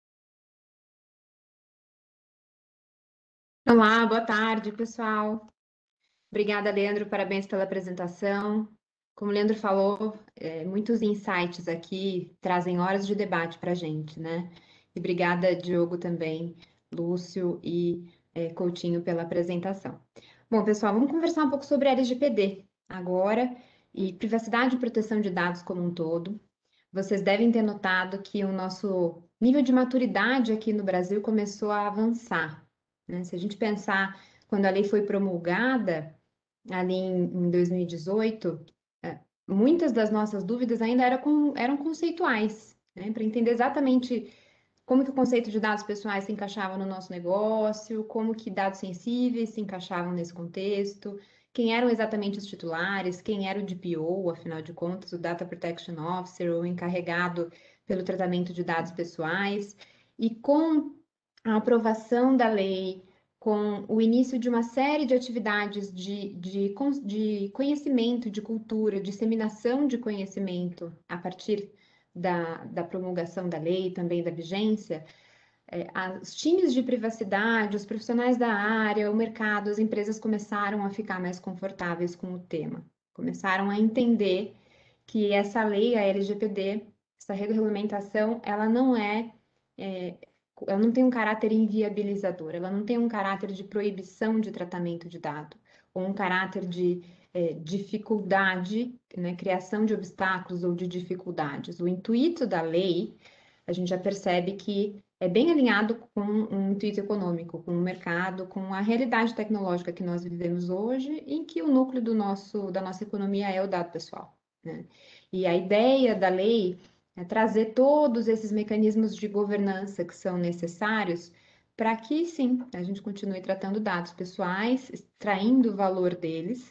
Olá, boa tarde, pessoal. Obrigada, Leandro, parabéns pela apresentação. Como o Leandro falou, é, muitos insights aqui trazem horas de debate para a gente, né? E obrigada, Diogo, também, Lúcio e é, Coutinho pela apresentação. Bom, pessoal, vamos conversar um pouco sobre L G P D agora e privacidade e proteção de dados como um todo. Vocês devem ter notado que o nosso nível de maturidade aqui no Brasil começou a avançar, né? Se a gente pensar quando a lei foi promulgada, ali em, em dois mil e dezoito, é, muitas das nossas dúvidas ainda era com, eram conceituais, né? Para entender exatamente como que o conceito de dados pessoais se encaixava no nosso negócio, como que dados sensíveis se encaixavam nesse contexto, quem eram exatamente os titulares, quem era o D P O, afinal de contas, o Data Protection Officer, ou encarregado pelo tratamento de dados pessoais. E com a aprovação da lei, com o início de uma série de atividades de, de, de conhecimento, de cultura, disseminação de conhecimento a partir da, da promulgação da lei, também da vigência, é, os times de privacidade, os profissionais da área, o mercado, as empresas começaram a ficar mais confortáveis com o tema, começaram a entender que essa lei, a L G P D, essa regulamentação, ela não é, é ela não tem um caráter inviabilizador, ela não tem um caráter de proibição de tratamento de dado, ou um caráter de é, dificuldade, né, criação de obstáculos ou de dificuldades. O intuito da lei, a gente já percebe que é bem alinhado com um intuito econômico, com o mercado, com a realidade tecnológica que nós vivemos hoje, em que o núcleo do nosso, da nossa economia é o dado pessoal, né? E a ideia da lei é trazer todos esses mecanismos de governança que são necessários para que, sim, a gente continue tratando dados pessoais, extraindo o valor deles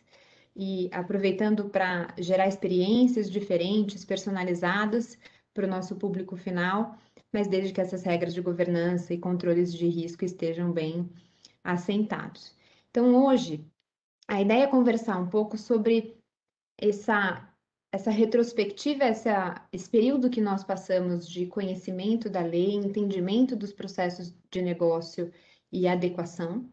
e aproveitando para gerar experiências diferentes, personalizadas para o nosso público final, mas desde que essas regras de governança e controles de risco estejam bem assentados. Então, hoje, a ideia é conversar um pouco sobre essa, essa retrospectiva, essa, esse período que nós passamos de conhecimento da lei, entendimento dos processos de negócio e adequação,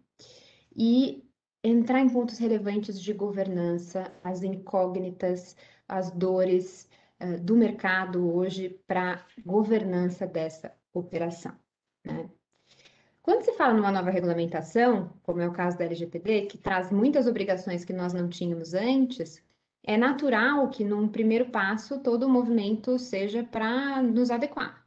e entrar em pontos relevantes de governança, as incógnitas, as dores uh, do mercado hoje para governança dessa operação, né? Quando se fala numa nova regulamentação, como é o caso da L G P D, que traz muitas obrigações que nós não tínhamos antes, é natural que num primeiro passo todo o movimento seja para nos adequar.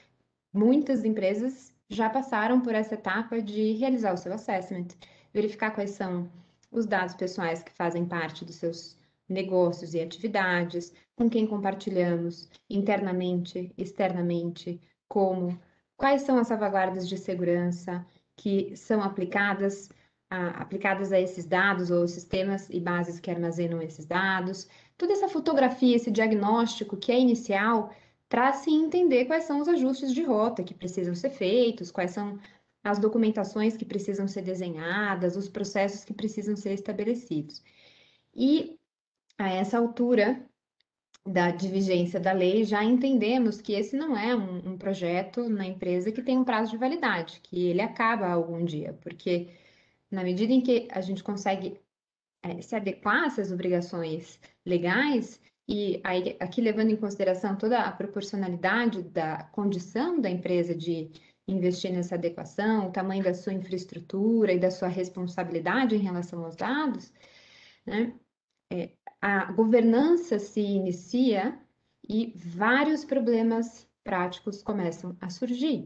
Muitas empresas já passaram por essa etapa de realizar o seu assessment, verificar quais são os dados pessoais que fazem parte dos seus negócios e atividades, com quem compartilhamos internamente, externamente, como quais são as salvaguardas de segurança que são aplicadas a, aplicadas a esses dados ou sistemas e bases que armazenam esses dados. Toda essa fotografia, esse diagnóstico que é inicial, para se entender quais são os ajustes de rota que precisam ser feitos, quais são as documentações que precisam ser desenhadas, os processos que precisam ser estabelecidos. E a essa altura da de vigência da lei, já entendemos que esse não é um, um projeto na empresa que tem um prazo de validade, que ele acaba algum dia, porque na medida em que a gente consegue é, se adequar a essas obrigações legais, e aí, aqui levando em consideração toda a proporcionalidade da condição da empresa de investir nessa adequação, o tamanho da sua infraestrutura e da sua responsabilidade em relação aos dados, né? É, a governança se inicia e vários problemas práticos começam a surgir.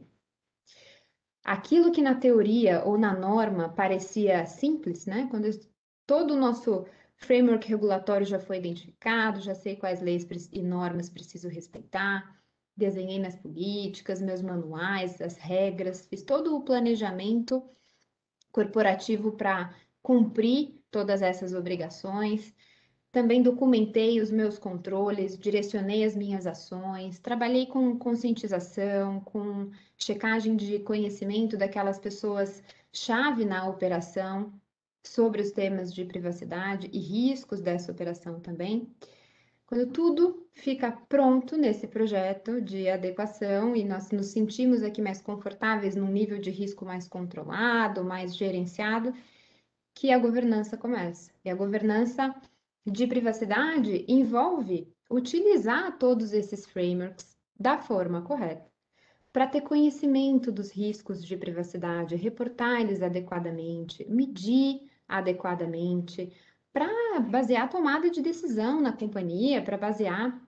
Aquilo que na teoria ou na norma parecia simples, né? Quando todo o nosso framework regulatório já foi identificado, já sei quais leis e normas preciso respeitar, desenhei minhas políticas, meus manuais, as regras, fiz todo o planejamento corporativo para cumprir todas essas obrigações. Também documentei os meus controles, direcionei as minhas ações, trabalhei com conscientização, com checagem de conhecimento daquelas pessoas-chave na operação sobre os temas de privacidade e riscos dessa operação também. Quando tudo fica pronto nesse projeto de adequação e nós nos sentimos aqui mais confortáveis num nível de risco mais controlado, mais gerenciado, que a governança começa. E a governança de privacidade envolve utilizar todos esses frameworks da forma correta, para ter conhecimento dos riscos de privacidade, reportar eles adequadamente, medir adequadamente, para basear a tomada de decisão na companhia, para basear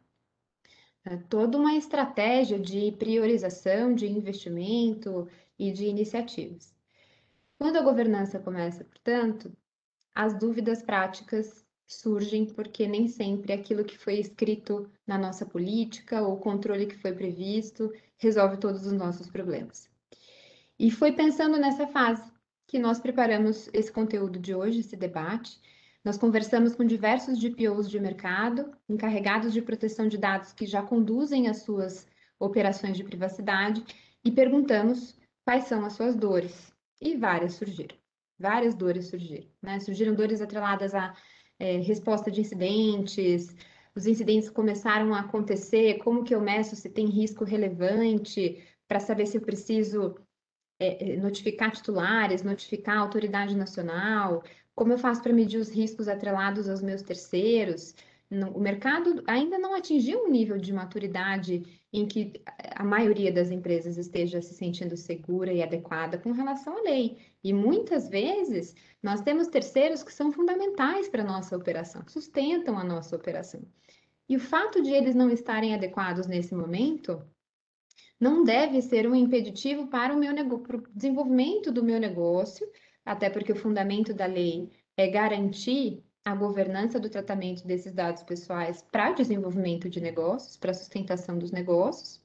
né, toda uma estratégia de priorização de investimento e de iniciativas. Quando a governança começa, portanto, as dúvidas práticas surgem porque nem sempre aquilo que foi escrito na nossa política ou o controle que foi previsto resolve todos os nossos problemas. E foi pensando nessa fase que nós preparamos esse conteúdo de hoje, esse debate. Nós conversamos com diversos G P Os de mercado, encarregados de proteção de dados que já conduzem as suas operações de privacidade e perguntamos quais são as suas dores. E várias surgiram. Várias dores surgiram, né? Surgiram dores atreladas à é, resposta de incidentes, os incidentes começaram a acontecer, como que eu meço se tem risco relevante, para saber se eu preciso é, notificar titulares, notificar a autoridade nacional, como eu faço para medir os riscos atrelados aos meus terceiros. O mercado ainda não atingiu um nível de maturidade em que a maioria das empresas esteja se sentindo segura e adequada com relação à lei. E muitas vezes nós temos terceiros que são fundamentais para a nossa operação, sustentam a nossa operação. E o fato de eles não estarem adequados nesse momento não deve ser um impeditivo para o meu negócio, para o desenvolvimento do meu negócio, até porque o fundamento da lei é garantir a governança do tratamento desses dados pessoais para o desenvolvimento de negócios, para a sustentação dos negócios.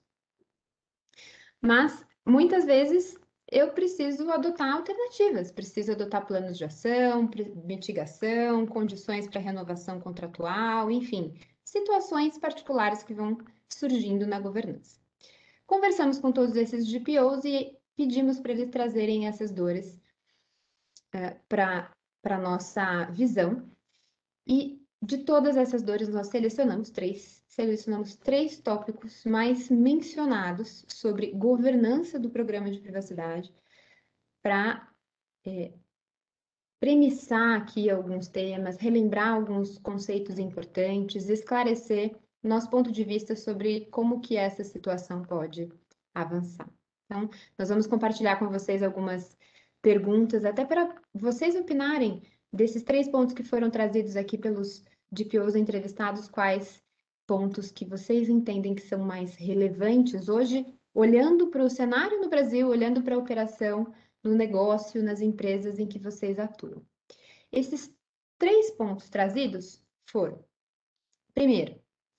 Mas, muitas vezes, eu preciso adotar alternativas, preciso adotar planos de ação, mitigação, condições para renovação contratual, enfim, situações particulares que vão surgindo na governança. Conversamos com todos esses G P Os e pedimos para eles trazerem essas dores uh, para a nossa visão. E de todas essas dores, nós selecionamos três, selecionamos três tópicos mais mencionados sobre governança do programa de privacidade para é, premissar aqui alguns temas, relembrar alguns conceitos importantes, esclarecer nosso ponto de vista sobre como que essa situação pode avançar. Então, nós vamos compartilhar com vocês algumas perguntas, até para vocês opinarem desses três pontos que foram trazidos aqui pelos G P Os entrevistados, quais pontos que vocês entendem que são mais relevantes hoje, olhando para o cenário no Brasil, olhando para a operação no negócio, nas empresas em que vocês atuam. Esses três pontos trazidos foram, primeiro,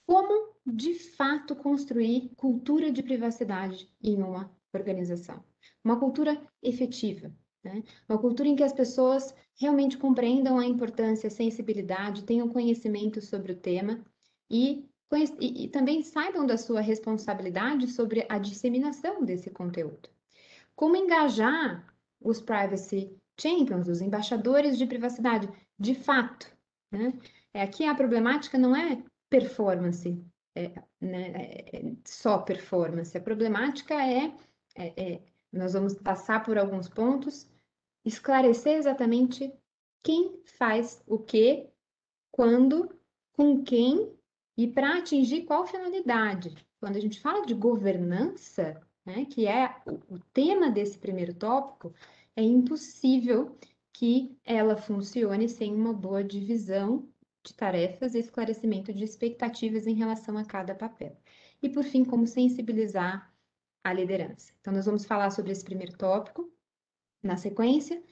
Como, de fato, construir cultura de privacidade em uma organização? Uma cultura efetiva, né? Uma cultura em que as pessoas realmente compreendam a importância, a sensibilidade, tenham conhecimento sobre o tema e, e, e também saibam da sua responsabilidade sobre a disseminação desse conteúdo. Como engajar os privacy champions, os embaixadores de privacidade, de fato, né? Aqui a problemática não é performance, é, né, é só performance. A problemática é, é, é, nós vamos passar por alguns pontos, esclarecer exatamente quem faz o quê, quando, com quem e para atingir qual finalidade. Quando a gente fala de governança, né, que é o, o tema desse primeiro tópico, é impossível que ela funcione sem uma boa divisão de tarefas e esclarecimento de expectativas em relação a cada papel. E, por fim, como sensibilizar a liderança. Então, nós vamos falar sobre esse primeiro tópico na sequência.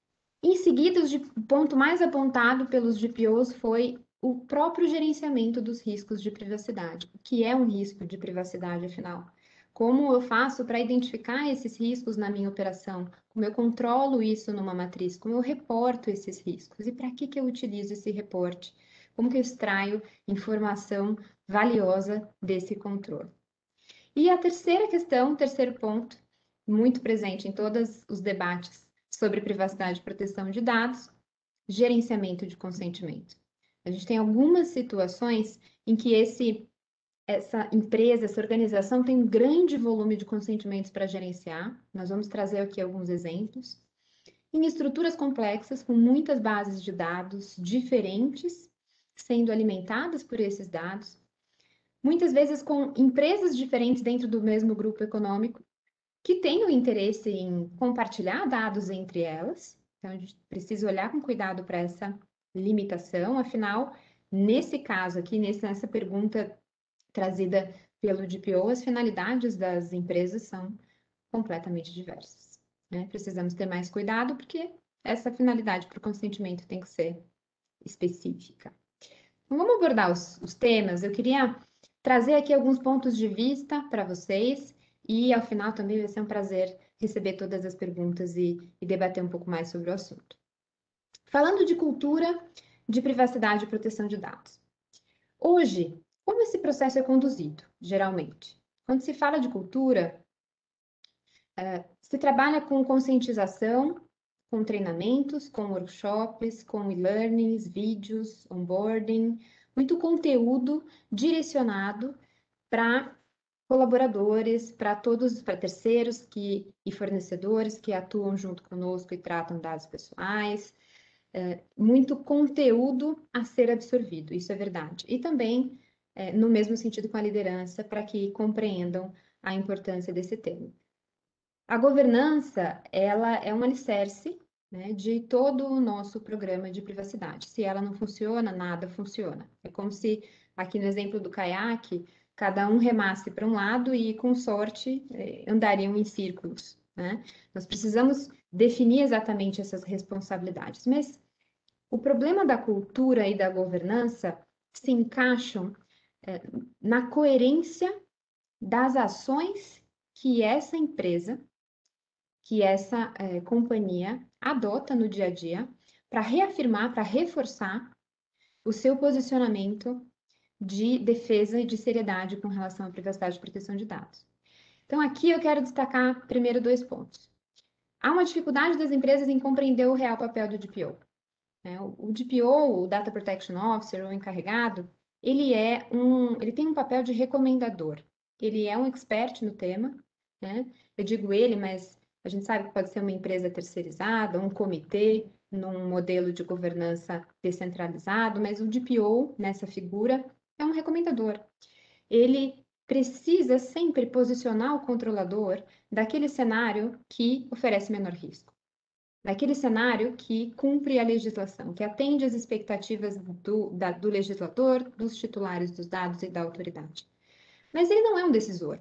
Em seguida, o ponto mais apontado pelos G P Os foi o próprio gerenciamento dos riscos de privacidade. O que é um risco de privacidade, afinal? Como eu faço para identificar esses riscos na minha operação? Como eu controlo isso numa matriz? Como eu reporto esses riscos? E para que, que eu utilizo esse reporte? Como que eu extraio informação valiosa desse controle? E a terceira questão, terceiro ponto, muito presente em todos os debates sobre privacidade e proteção de dados, gerenciamento de consentimento. A gente tem algumas situações em que esse, essa empresa, essa organização tem um grande volume de consentimentos para gerenciar. Nós vamos trazer aqui alguns exemplos. Em estruturas complexas, com muitas bases de dados diferentes, sendo alimentadas por esses dados, muitas vezes com empresas diferentes dentro do mesmo grupo econômico, que têm o interesse em compartilhar dados entre elas. Então, a gente precisa olhar com cuidado para essa limitação. Afinal, nesse caso aqui, nessa pergunta trazida pelo G P O, as finalidades das empresas são completamente diversas, né? Precisamos ter mais cuidado, porque essa finalidade para o consentimento tem que ser específica. Então, vamos abordar os, os temas. Eu queria trazer aqui alguns pontos de vista para vocês. E, ao final, também vai ser um prazer receber todas as perguntas e, e debater um pouco mais sobre o assunto. Falando de cultura de privacidade e proteção de dados. Hoje, como esse processo é conduzido, geralmente? Quando se fala de cultura, uh, se trabalha com conscientização, com treinamentos, com workshops, com e-learnings, vídeos, onboarding, muito conteúdo direcionado para colaboradores, para todos, para terceiros que, e fornecedores que atuam junto conosco e tratam dados pessoais, é, muito conteúdo a ser absorvido, isso é verdade. E também, é, no mesmo sentido com a liderança, para que compreendam a importância desse tema. A governança, ela é um alicerce, né, de todo o nosso programa de privacidade. Se ela não funciona, nada funciona. É como se, aqui no exemplo do caiaque, cada um remasse para um lado e, com sorte, andariam em círculos, né? Nós precisamos definir exatamente essas responsabilidades. Mas o problema da cultura e da governança se encaixam é, na coerência das ações que essa empresa, que essa é, companhia adota no dia a dia para reafirmar, para reforçar o seu posicionamento de defesa e de seriedade com relação à privacidade e proteção de dados. Então, aqui eu quero destacar primeiro dois pontos. Há uma dificuldade das empresas em compreender o real papel do D P O. O D P O, o Data Protection Officer, o encarregado, ele é um, ele tem um papel de recomendador. Ele é um expert no tema, né? Eu digo ele, mas a gente sabe que pode ser uma empresa terceirizada, um comitê, num modelo de governança descentralizado, mas o D P O, nessa figura, é um recomendador. Ele precisa sempre posicionar o controlador daquele cenário que oferece menor risco, daquele cenário que cumpre a legislação, que atende às expectativas do, da, do legislador, dos titulares dos dados e da autoridade. Mas ele não é um decisor.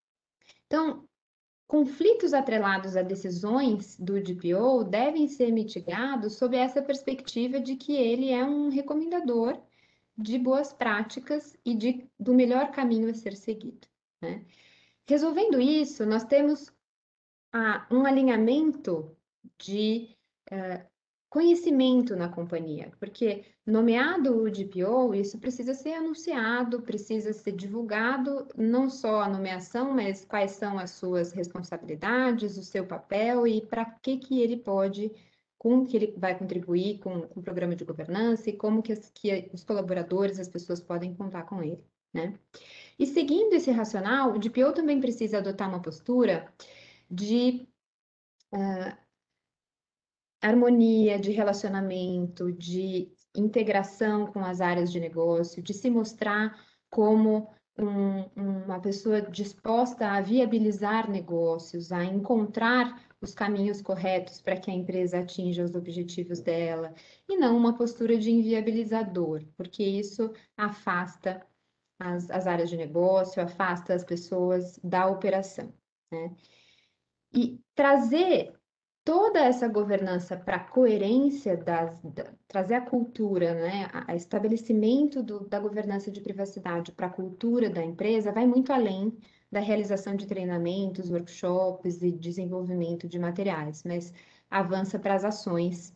Então, conflitos atrelados a decisões do D P O devem ser mitigados sob essa perspectiva de que ele é um recomendador de boas práticas e de, do melhor caminho a ser seguido, né? Resolvendo isso, nós temos a, um alinhamento de uh, conhecimento na companhia, porque nomeado o D P O, isso precisa ser anunciado, precisa ser divulgado, não só a nomeação, mas quais são as suas responsabilidades, o seu papel e para que que ele pode, como que ele vai contribuir com, com o programa de governança e como que, as, que os colaboradores, as pessoas podem contar com ele, né? E seguindo esse racional, o D P O também precisa adotar uma postura de uh, harmonia, de relacionamento, de integração com as áreas de negócio, de se mostrar como um, uma pessoa disposta a viabilizar negócios, a encontrar os caminhos corretos para que a empresa atinja os objetivos dela, e não uma postura de inviabilizador, porque isso afasta as, as áreas de negócio, afasta as pessoas da operação, né? E trazer toda essa governança para a coerência das, da, trazer a cultura, né, a, a estabelecimento do, da governança de privacidade para a cultura da empresa vai muito além da realização de treinamentos, workshops e desenvolvimento de materiais, mas avança para as ações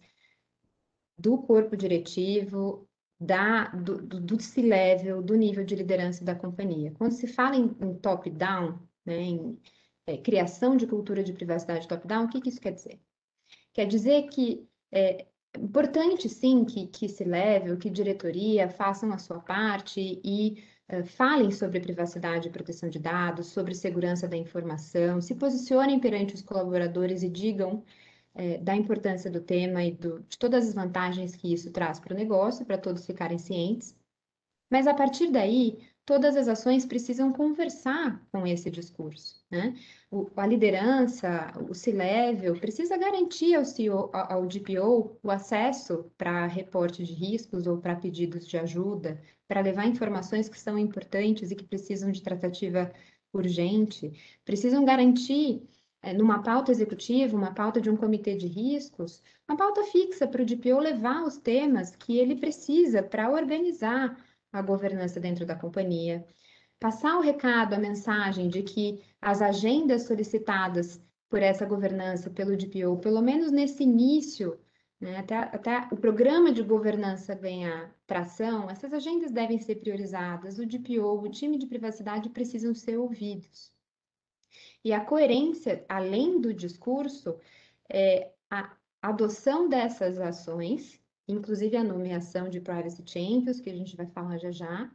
do corpo diretivo, da, do, do, do C-level, do nível de liderança da companhia. Quando se fala em, em top-down, né, em é, criação de cultura de privacidade top-down, o que, que isso quer dizer? Quer dizer que é importante, sim, que, que C-level, que diretoria façam a sua parte e uh, falem sobre privacidade e proteção de dados, sobre segurança da informação, se posicionem perante os colaboradores e digam é, da importância do tema e do, de todas as vantagens que isso traz para o negócio, para todos ficarem cientes. Mas, a partir daí, todas as ações precisam conversar com esse discurso, né? O, a liderança, o C-level, precisa garantir ao, C E O, ao D P O o acesso para reporte de riscos ou para pedidos de ajuda, para levar informações que são importantes e que precisam de tratativa urgente, precisam garantir, é, numa pauta executiva, uma pauta de um comitê de riscos, uma pauta fixa para o D P O levar os temas que ele precisa para organizar a governança dentro da companhia, passar o recado, a mensagem de que as agendas solicitadas por essa governança pelo D P O, pelo menos nesse início, né, até, até o programa de governança ganhar tração, essas agendas devem ser priorizadas, o D P O, o time de privacidade precisam ser ouvidos. E a coerência, além do discurso, é a adoção dessas ações, inclusive a nomeação de Privacy Champions, que a gente vai falar já já,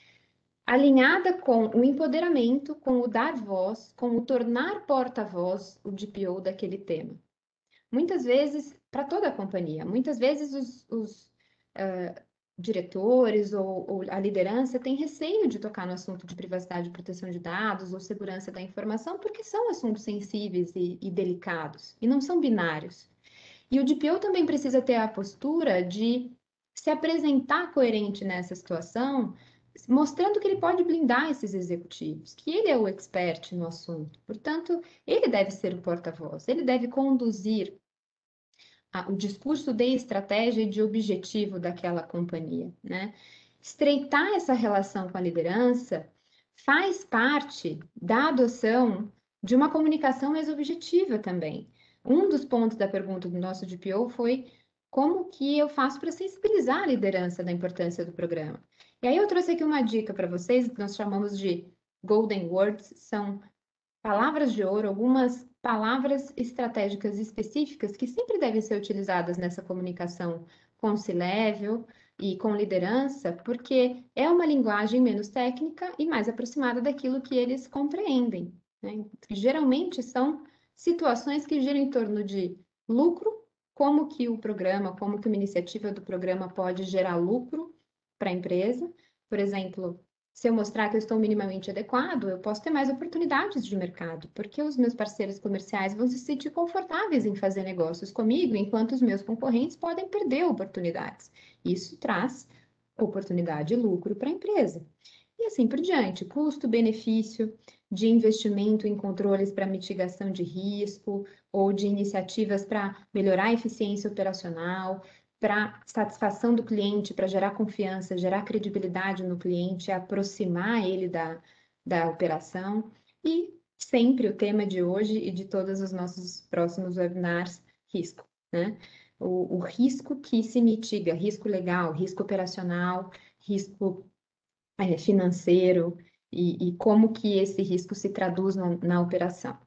alinhada com o empoderamento, com o dar voz, com o tornar porta-voz o D P O daquele tema. Muitas vezes, para toda a companhia, muitas vezes os, os uh, diretores ou, ou a liderança tem receio de tocar no assunto de privacidade e proteção de dados ou segurança da informação, porque são assuntos sensíveis e, e delicados, e não são binários. E o D P O também precisa ter a postura de se apresentar coerente nessa situação, mostrando que ele pode blindar esses executivos, que ele é o expert no assunto. Portanto, ele deve ser o porta-voz, ele deve conduzir a, o discurso de estratégia e de objetivo daquela companhia, né? Estreitar essa relação com a liderança faz parte da adoção de uma comunicação mais objetiva também. Um dos pontos da pergunta do nosso D P O foi como que eu faço para sensibilizar a liderança da importância do programa. E aí eu trouxe aqui uma dica para vocês, que nós chamamos de Golden Words, são palavras de ouro, algumas palavras estratégicas específicas que sempre devem ser utilizadas nessa comunicação com C-level e com liderança, porque é uma linguagem menos técnica e mais aproximada daquilo que eles compreendem, né? Geralmente são situações que giram em torno de lucro, como que o programa, como que uma iniciativa do programa pode gerar lucro para a empresa. Por exemplo, se eu mostrar que eu estou minimamente adequado, eu posso ter mais oportunidades de mercado, porque os meus parceiros comerciais vão se sentir confortáveis em fazer negócios comigo, enquanto os meus concorrentes podem perder oportunidades. Isso traz oportunidade e lucro para a empresa. E assim por diante, custo-benefício de investimento em controles para mitigação de risco ou de iniciativas para melhorar a eficiência operacional, para satisfação do cliente, para gerar confiança, gerar credibilidade no cliente, aproximar ele da, da operação. E sempre o tema de hoje e de todos os nossos próximos webinars, risco, né? O, o risco que se mitiga, risco legal, risco operacional, risco é, financeiro, e, e como que esse risco se traduz na, na operação.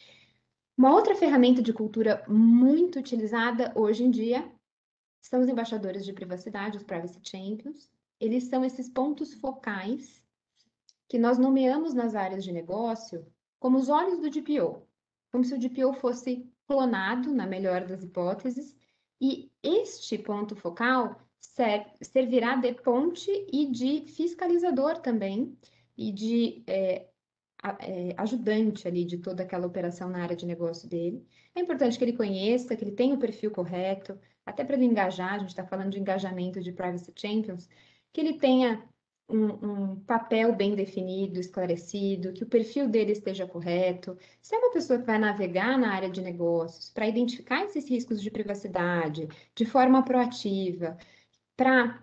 Uma outra ferramenta de cultura muito utilizada hoje em dia são os embaixadores de privacidade, os Privacy Champions. Eles são esses pontos focais que nós nomeamos nas áreas de negócio como os olhos do D P O, como se o D P O fosse clonado, na melhor das hipóteses, e este ponto focal ser, servirá de ponte e de fiscalizador também, e de é, é, ajudante ali de toda aquela operação na área de negócio dele. É importante que ele conheça, que ele tenha o perfil correto, até para ele engajar, a gente está falando de engajamento de Privacy Champions, que ele tenha um, um papel bem definido, esclarecido, que o perfil dele esteja correto. Se é uma pessoa que vai navegar na área de negócios para identificar esses riscos de privacidade de forma proativa, para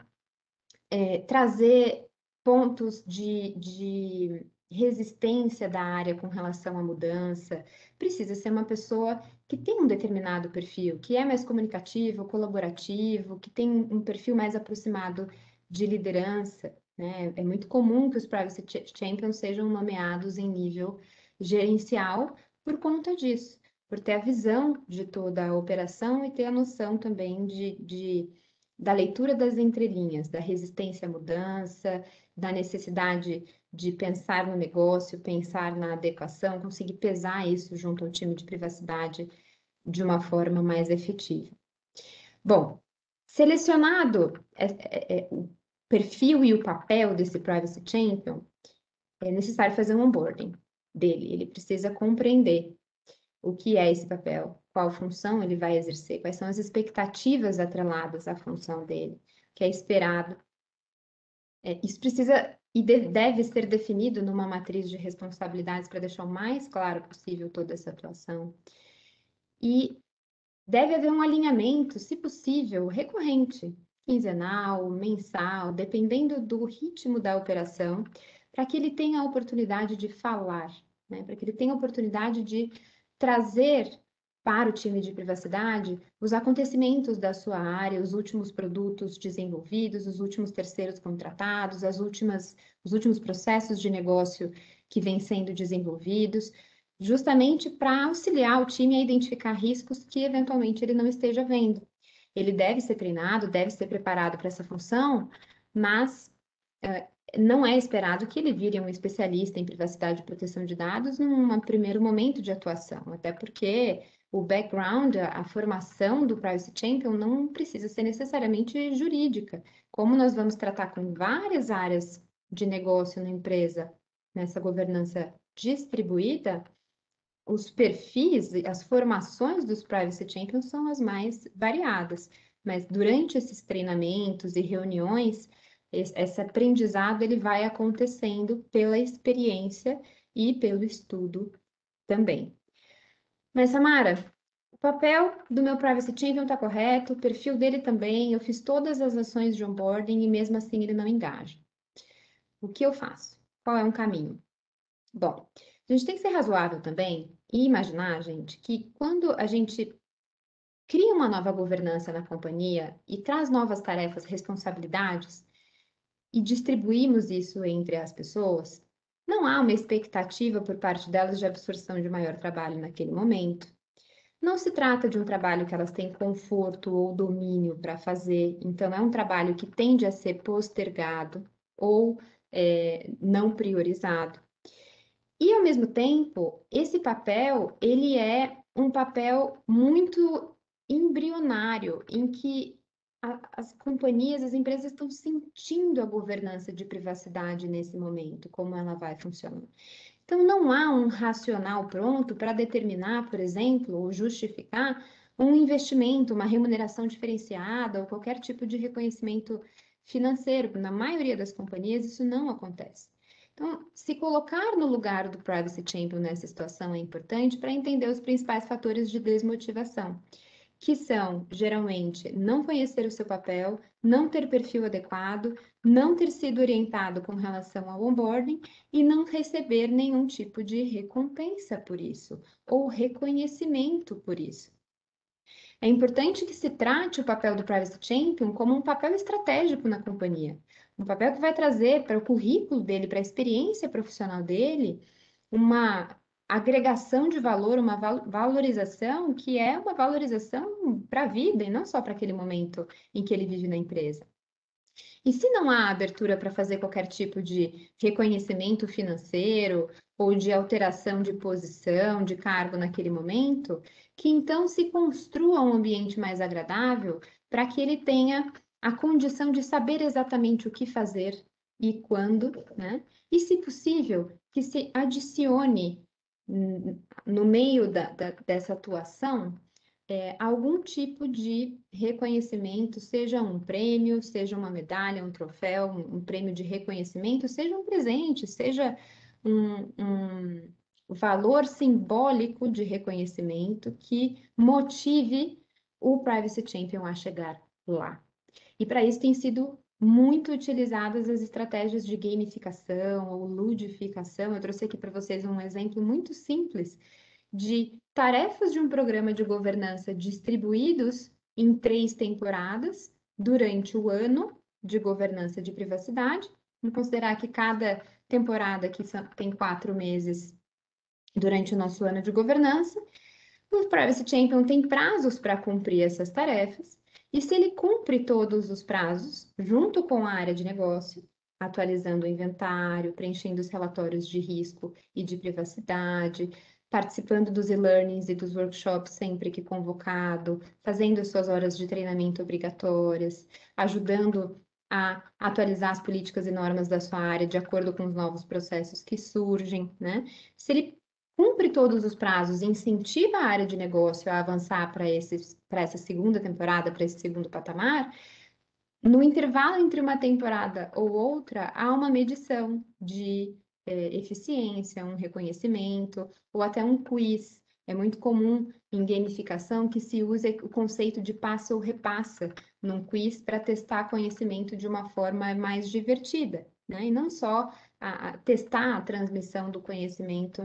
é, trazer pontos de, de resistência da área com relação à mudança, precisa ser uma pessoa que tem um determinado perfil, que é mais comunicativo, colaborativo, que tem um perfil mais aproximado de liderança, né? É muito comum que os Privacy Champions sejam nomeados em nível gerencial por conta disso, por ter a visão de toda a operação e ter a noção também de, de da leitura das entrelinhas, da resistência à mudança, da necessidade de pensar no negócio, pensar na adequação, conseguir pesar isso junto ao time de privacidade de uma forma mais efetiva. Bom, selecionado é, é, é, o perfil e o papel desse Privacy Champion, é necessário fazer um onboarding dele. Ele precisa compreender o que é esse papel, qual função ele vai exercer, quais são as expectativas atreladas à função dele, o que é esperado. É, isso precisa e de, deve ser definido numa matriz de responsabilidades para deixar o mais claro possível toda essa atuação. E deve haver um alinhamento, se possível, recorrente, quinzenal, mensal, dependendo do ritmo da operação, para que ele tenha a oportunidade de falar, né? Para que ele tenha a oportunidade de trazer para o time de privacidade os acontecimentos da sua área, os últimos produtos desenvolvidos, os últimos terceiros contratados, as últimas, os últimos processos de negócio que vêm sendo desenvolvidos, justamente para auxiliar o time a identificar riscos que eventualmente ele não esteja vendo. Ele deve ser treinado, deve ser preparado para essa função, mas uh, não é esperado que ele vire um especialista em privacidade e proteção de dados num primeiro momento de atuação, até porque o background, a, a formação do Privacy Champion não precisa ser necessariamente jurídica. Como nós vamos tratar com várias áreas de negócio na empresa, nessa governança distribuída, os perfis, as formações dos Privacy Champions são as mais variadas, mas durante esses treinamentos e reuniões, esse aprendizado ele vai acontecendo pela experiência e pelo estudo também. Mas, Samara, o papel do meu Privacy Champion está correto, o perfil dele também, eu fiz todas as ações de onboarding e mesmo assim ele não engaja. O que eu faço? Qual é um caminho? Bom, a gente tem que ser razoável também e imaginar, gente, que quando a gente cria uma nova governança na companhia e traz novas tarefas, responsabilidades e distribuímos isso entre as pessoas, não há uma expectativa por parte delas de absorção de maior trabalho naquele momento. Não se trata de um trabalho que elas têm conforto ou domínio para fazer, então é um trabalho que tende a ser postergado ou é, não priorizado. E, ao mesmo tempo, esse papel, ele é um papel muito embrionário, em que a, as companhias, as empresas estão sentindo a governança de privacidade nesse momento, como ela vai funcionar. Então, não há um racional pronto para determinar, por exemplo, ou justificar um investimento, uma remuneração diferenciada ou qualquer tipo de reconhecimento financeiro. Na maioria das companhias, isso não acontece. Então, se colocar no lugar do Privacy Champion nessa situação é importante para entender os principais fatores de desmotivação. que são, geralmente, não conhecer o seu papel, não ter perfil adequado, não ter sido orientado com relação ao onboarding e não receber nenhum tipo de recompensa por isso, ou reconhecimento por isso. É importante que se trate o papel do Privacy Champion como um papel estratégico na companhia, um papel que vai trazer para o currículo dele, para a experiência profissional dele, uma agregação de valor, uma valorização que é uma valorização para a vida e não só para aquele momento em que ele vive na empresa. E se não há abertura para fazer qualquer tipo de reconhecimento financeiro ou de alteração de posição, de cargo naquele momento, que então se construa um ambiente mais agradável para que ele tenha a condição de saber exatamente o que fazer e quando, né? E, se possível, que se adicione no meio da, da, dessa atuação é, algum tipo de reconhecimento, seja um prêmio, seja uma medalha, um troféu, um, um prêmio de reconhecimento, seja um presente, seja um, um valor simbólico de reconhecimento que motive o Privacy Champion a chegar lá. E para isso tem sido muito utilizadas as estratégias de gamificação ou ludificação. Eu trouxe aqui para vocês um exemplo muito simples de tarefas de um programa de governança distribuídos em três temporadas durante o ano de governança de privacidade. Vamos considerar que cada temporada aqui tem quatro meses durante o nosso ano de governança. O Privacy Champion tem prazos para cumprir essas tarefas. E se ele cumpre todos os prazos, junto com a área de negócio, atualizando o inventário, preenchendo os relatórios de risco e de privacidade, participando dos e-learnings e dos workshops sempre que convocado, fazendo suas horas de treinamento obrigatórias, ajudando a atualizar as políticas e normas da sua área de acordo com os novos processos que surgem, né? Se ele cumpre todos os prazos e incentiva a área de negócio a avançar para para essa segunda temporada, para esse segundo patamar, no intervalo entre uma temporada ou outra, há uma medição de é, eficiência, um reconhecimento, ou até um quiz. É muito comum em gamificação que se use o conceito de passa ou repassa num quiz para testar conhecimento de uma forma mais divertida, né? E não só a, a testar a transmissão do conhecimento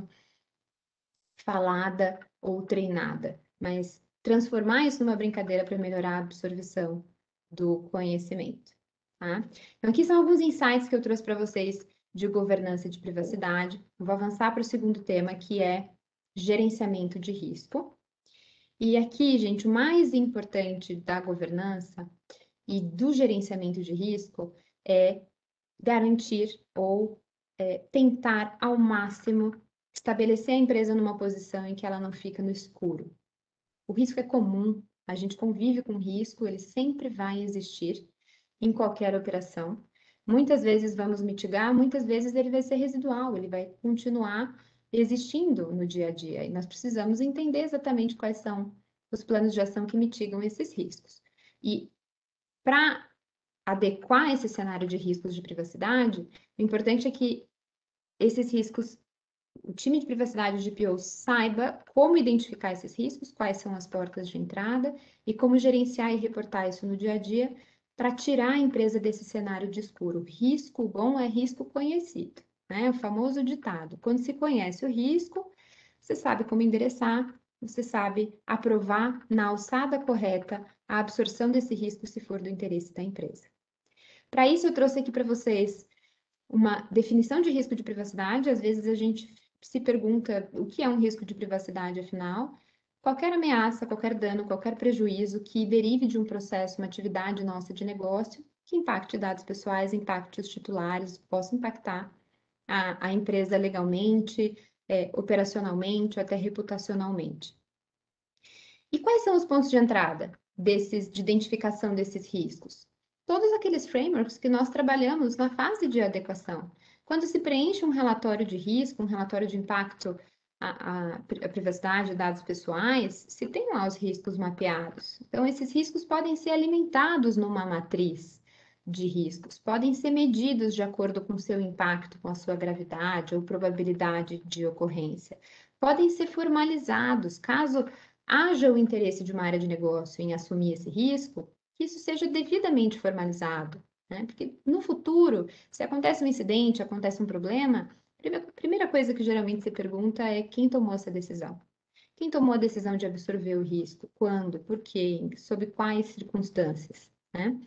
falada ou treinada, mas transformar isso numa brincadeira para melhorar a absorção do conhecimento, tá? Então, aqui são alguns insights que eu trouxe para vocês de governança de privacidade. Eu vou avançar para o segundo tema, que é gerenciamento de risco. E aqui, gente, o mais importante da governança e do gerenciamento de risco é garantir ou é, tentar ao máximo estabelecer a empresa numa posição em que ela não fica no escuro. O risco é comum, a gente convive com risco, ele sempre vai existir em qualquer operação. Muitas vezes vamos mitigar, muitas vezes ele vai ser residual, ele vai continuar existindo no dia a dia. E nós precisamos entender exatamente quais são os planos de ação que mitigam esses riscos. E para adequar esse cenário de riscos de privacidade, o importante é que esses riscos, o time de privacidade de P O saiba como identificar esses riscos, quais são as portas de entrada e como gerenciar e reportar isso no dia a dia para tirar a empresa desse cenário de escuro. Risco bom é risco conhecido, né? O famoso ditado. Quando se conhece o risco, você sabe como endereçar, você sabe aprovar na alçada correta a absorção desse risco se for do interesse da empresa. Para isso, eu trouxe aqui para vocês uma definição de risco de privacidade. Às vezes a gente se pergunta o que é um risco de privacidade, afinal. Qualquer ameaça, qualquer dano, qualquer prejuízo que derive de um processo, uma atividade nossa de negócio, que impacte dados pessoais, impacte os titulares, possa impactar a, a empresa legalmente, é, operacionalmente ou até reputacionalmente. E quais são os pontos de entrada desses, de identificação desses riscos? Todos aqueles frameworks que nós trabalhamos na fase de adequação. Quando se preenche um relatório de risco, um relatório de impacto à, à privacidade de dados pessoais, se tem lá os riscos mapeados. Então, esses riscos podem ser alimentados numa matriz de riscos, podem ser medidos de acordo com o seu impacto, com a sua gravidade ou probabilidade de ocorrência. Podem ser formalizados, caso haja o interesse de uma área de negócio em assumir esse risco, que isso seja devidamente formalizado, né? Porque no futuro, se acontece um incidente, acontece um problema, a primeira coisa que geralmente se pergunta é quem tomou essa decisão. Quem tomou a decisão de absorver o risco? Quando? Por quê? Sob quais circunstâncias, né?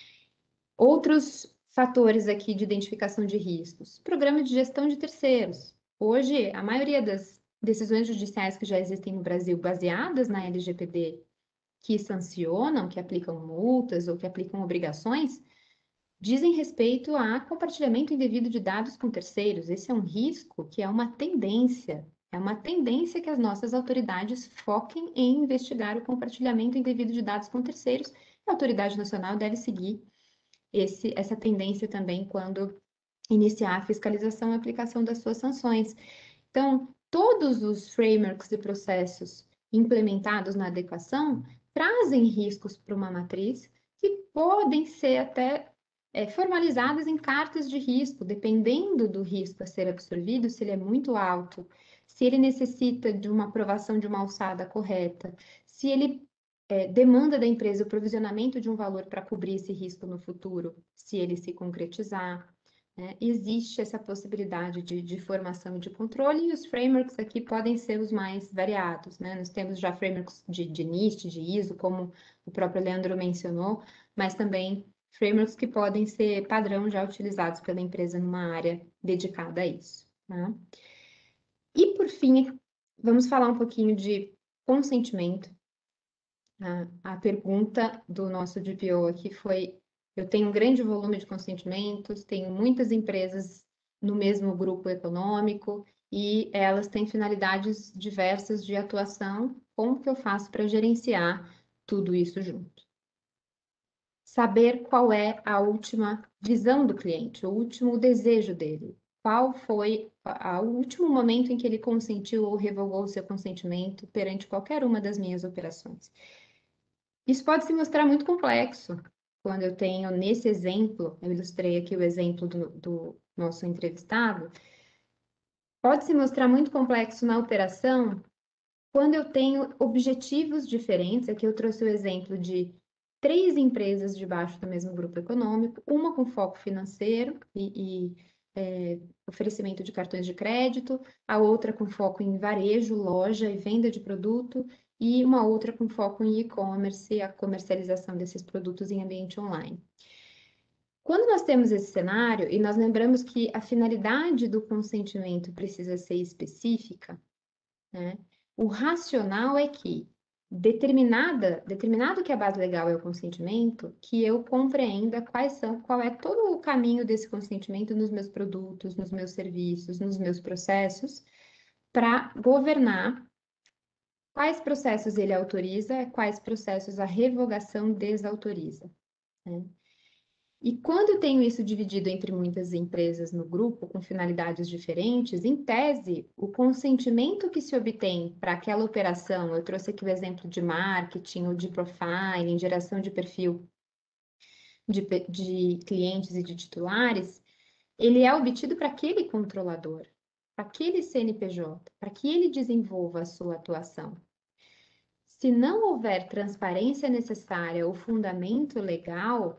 Outros fatores aqui de identificação de riscos. Programa de gestão de terceiros. Hoje, a maioria das decisões judiciais que já existem no Brasil baseadas na L G P D, que sancionam, que aplicam multas ou que aplicam obrigações, dizem respeito a compartilhamento indevido de dados com terceiros. Esse é um risco que é uma tendência. É uma tendência que as nossas autoridades foquem em investigar o compartilhamento indevido de dados com terceiros. A autoridade nacional deve seguir esse, essa tendência também quando iniciar a fiscalização e aplicação das suas sanções. Então, todos os frameworks e processos implementados na adequação trazem riscos para uma matriz que podem ser até é, formalizadas em cartas de risco, dependendo do risco a ser absorvido, se ele é muito alto, se ele necessita de uma aprovação de uma alçada correta, se ele é, demanda da empresa o provisionamento de um valor para cobrir esse risco no futuro, se ele se concretizar. Né? Existe essa possibilidade de, de formação e de controle, e os frameworks aqui podem ser os mais variados. Né? Nós temos já frameworks de, de NIST, de I S O, como o próprio Leandro mencionou, mas também frameworks que podem ser padrão já utilizados pela empresa numa área dedicada a isso. Né? E, por fim, vamos falar um pouquinho de consentimento. A, a pergunta do nosso D P O aqui foi: eu tenho um grande volume de consentimentos, tenho muitas empresas no mesmo grupo econômico e elas têm finalidades diversas de atuação. Como que eu faço para gerenciar tudo isso junto? Saber qual é a última visão do cliente, o último desejo dele. Qual foi o último momento em que ele consentiu ou revogou o seu consentimento perante qualquer uma das minhas operações. Isso pode se mostrar muito complexo quando eu tenho, nesse exemplo, eu ilustrei aqui o exemplo do, do nosso entrevistado, pode se mostrar muito complexo na operação quando eu tenho objetivos diferentes. Aqui eu trouxe o exemplo de três empresas debaixo do mesmo grupo econômico, uma com foco financeiro e, e é, oferecimento de cartões de crédito, a outra com foco em varejo, loja e venda de produto, e uma outra com foco em e-commerce e a comercialização desses produtos em ambiente online. Quando nós temos esse cenário, e nós lembramos que a finalidade do consentimento precisa ser específica, né? O racional é que, determinada, determinado que a base legal é o consentimento, que eu compreenda quais são, qual é todo o caminho desse consentimento nos meus produtos, nos meus serviços, nos meus processos, para governar quais processos ele autoriza, quais processos a revogação desautoriza. Né? E quando eu tenho isso dividido entre muitas empresas no grupo, com finalidades diferentes, em tese, o consentimento que se obtém para aquela operação, eu trouxe aqui o exemplo de marketing, ou de profiling, geração de perfil de, de clientes e de titulares, ele é obtido para aquele controlador, para aquele C N P J, para que ele desenvolva a sua atuação. Se não houver transparência necessária ou fundamento legal,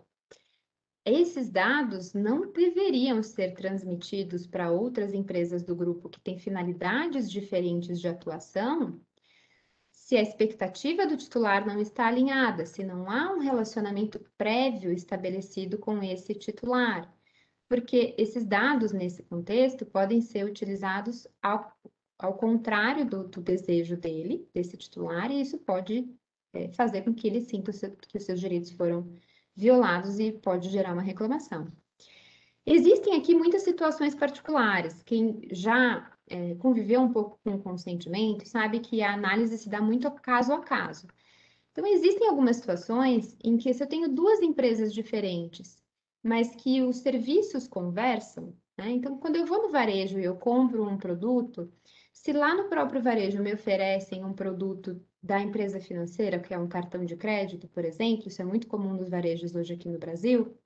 esses dados não deveriam ser transmitidos para outras empresas do grupo que têm finalidades diferentes de atuação, se a expectativa do titular não está alinhada, se não há um relacionamento prévio estabelecido com esse titular. Porque esses dados, nesse contexto, podem ser utilizados ao, ao contrário do, do desejo dele, desse titular, e isso pode é, fazer com que ele sinta que os seus direitos foram violados e pode gerar uma reclamação. Existem aqui muitas situações particulares. Quem já é, conviveu um pouco com o consentimento sabe que a análise se dá muito caso a caso. Então, existem algumas situações em que se eu tenho duas empresas diferentes, mas que os serviços conversam, né? Então, quando eu vou no varejo e eu compro um produto, se lá no próprio varejo me oferecem um produto da empresa financeira, que é um cartão de crédito, por exemplo, isso é muito comum nos varejos hoje aqui no Brasil,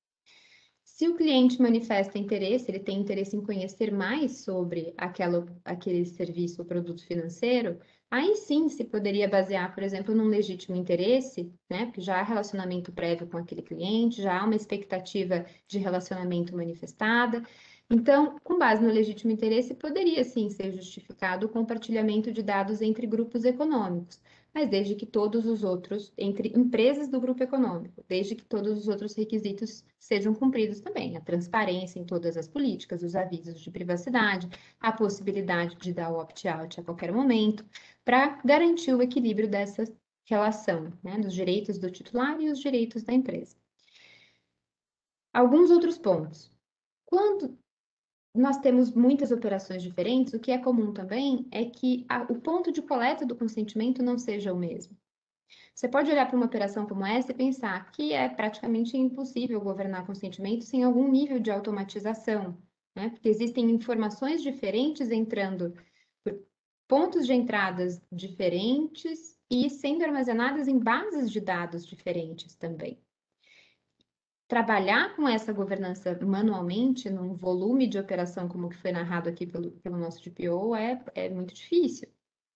se o cliente manifesta interesse, ele tem interesse em conhecer mais sobre aquela, aquele serviço ou produto financeiro, aí sim se poderia basear, por exemplo, num legítimo interesse, né? Porque já há relacionamento prévio com aquele cliente, já há uma expectativa de relacionamento manifestada. Então, com base no legítimo interesse, poderia sim ser justificado o compartilhamento de dados entre grupos econômicos, mas desde que todos os outros, entre empresas do grupo econômico, desde que todos os outros requisitos sejam cumpridos também, a transparência em todas as políticas, os avisos de privacidade, a possibilidade de dar o opt-out a qualquer momento, para garantir o equilíbrio dessa relação, né, dos direitos do titular e os direitos da empresa. Alguns outros pontos. Quando nós temos muitas operações diferentes, o que é comum também é que a, o ponto de coleta do consentimento não seja o mesmo. Você pode olhar para uma operação como essa e pensar que é praticamente impossível governar consentimento sem algum nível de automatização, né? Porque existem informações diferentes entrando por pontos de entradas diferentes e sendo armazenadas em bases de dados diferentes também. Trabalhar com essa governança manualmente, num volume de operação como que foi narrado aqui pelo, pelo nosso D P O, é, é muito difícil.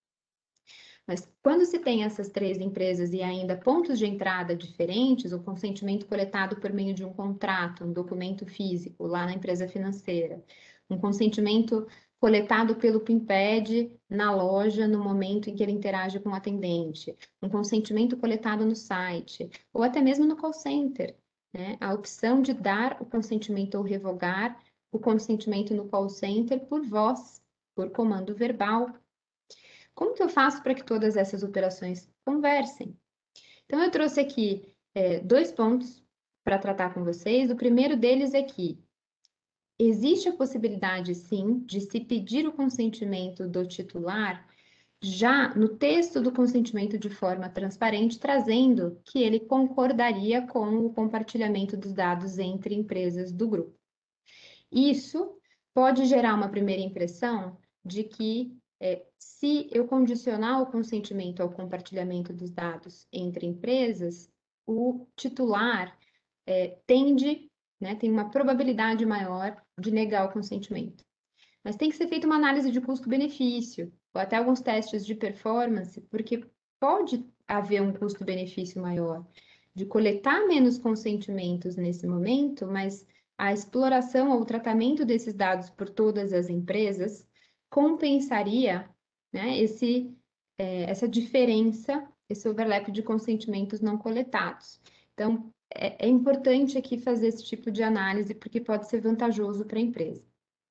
Mas quando se tem essas três empresas e ainda pontos de entrada diferentes, o consentimento coletado por meio de um contrato, um documento físico lá na empresa financeira, um consentimento coletado pelo PIMPED na loja no momento em que ele interage com o atendente, um consentimento coletado no site, ou até mesmo no call center, né? A opção de dar o consentimento ou revogar o consentimento no call center por voz, por comando verbal. Como que eu faço para que todas essas operações conversem? Então, eu trouxe aqui é, dois pontos para tratar com vocês. O primeiro deles é que existe a possibilidade, sim, de se pedir o consentimento do titular já no texto do consentimento de forma transparente, trazendo que ele concordaria com o compartilhamento dos dados entre empresas do grupo. Isso pode gerar uma primeira impressão de que É, se eu condicionar o consentimento ao compartilhamento dos dados entre empresas, o titular é, tende, né, tem uma probabilidade maior de negar o consentimento. Mas tem que ser feita uma análise de custo-benefício, ou até alguns testes de performance, porque pode haver um custo-benefício maior de coletar menos consentimentos nesse momento, mas a exploração ou o tratamento desses dados por todas as empresas compensaria, né, esse, é, essa diferença, esse overlap de consentimentos não coletados. Então, é, é importante aqui fazer esse tipo de análise, porque pode ser vantajoso para a empresa.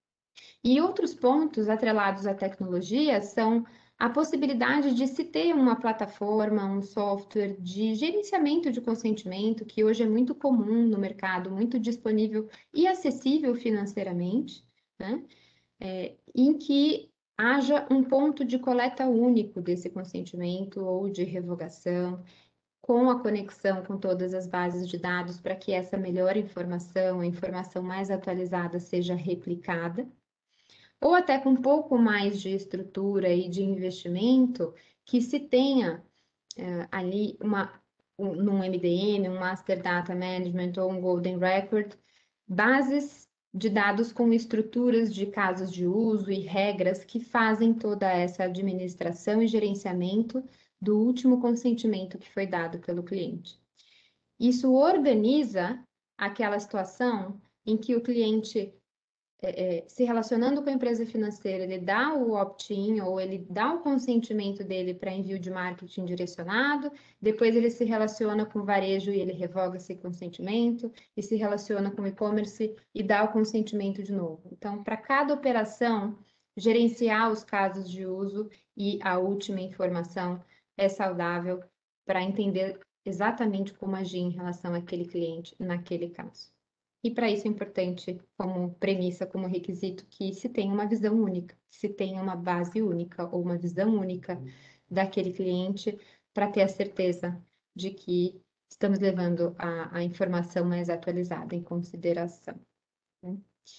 E outros pontos atrelados à tecnologia são a possibilidade de se ter uma plataforma, um software de gerenciamento de consentimento, que hoje é muito comum no mercado, muito disponível e acessível financeiramente, né? É, em que haja um ponto de coleta único desse consentimento ou de revogação, com a conexão com todas as bases de dados, para que essa melhor informação, a informação mais atualizada, seja replicada, ou até com um pouco mais de estrutura e de investimento, que se tenha é, ali uma, um, num M D M, um Master Data Management ou um Golden Record, bases de dados com estruturas de casos de uso e regras que fazem toda essa administração e gerenciamento do último consentimento que foi dado pelo cliente. Isso organiza aquela situação em que o cliente, é, é, se relacionando com a empresa financeira, ele dá o opt-in ou ele dá o consentimento dele para envio de marketing direcionado, depois ele se relaciona com o varejo e ele revoga esse consentimento, e se relaciona com o e-commerce e dá o consentimento de novo. Então, para cada operação, gerenciar os casos de uso e a última informação é saudável para entender exatamente como agir em relação àquele cliente naquele caso. E para isso é importante, como premissa, como requisito, que se tenha uma visão única, se tenha uma base única ou uma visão única daquele cliente, para ter a certeza de que estamos levando a, a informação mais atualizada em consideração. Né?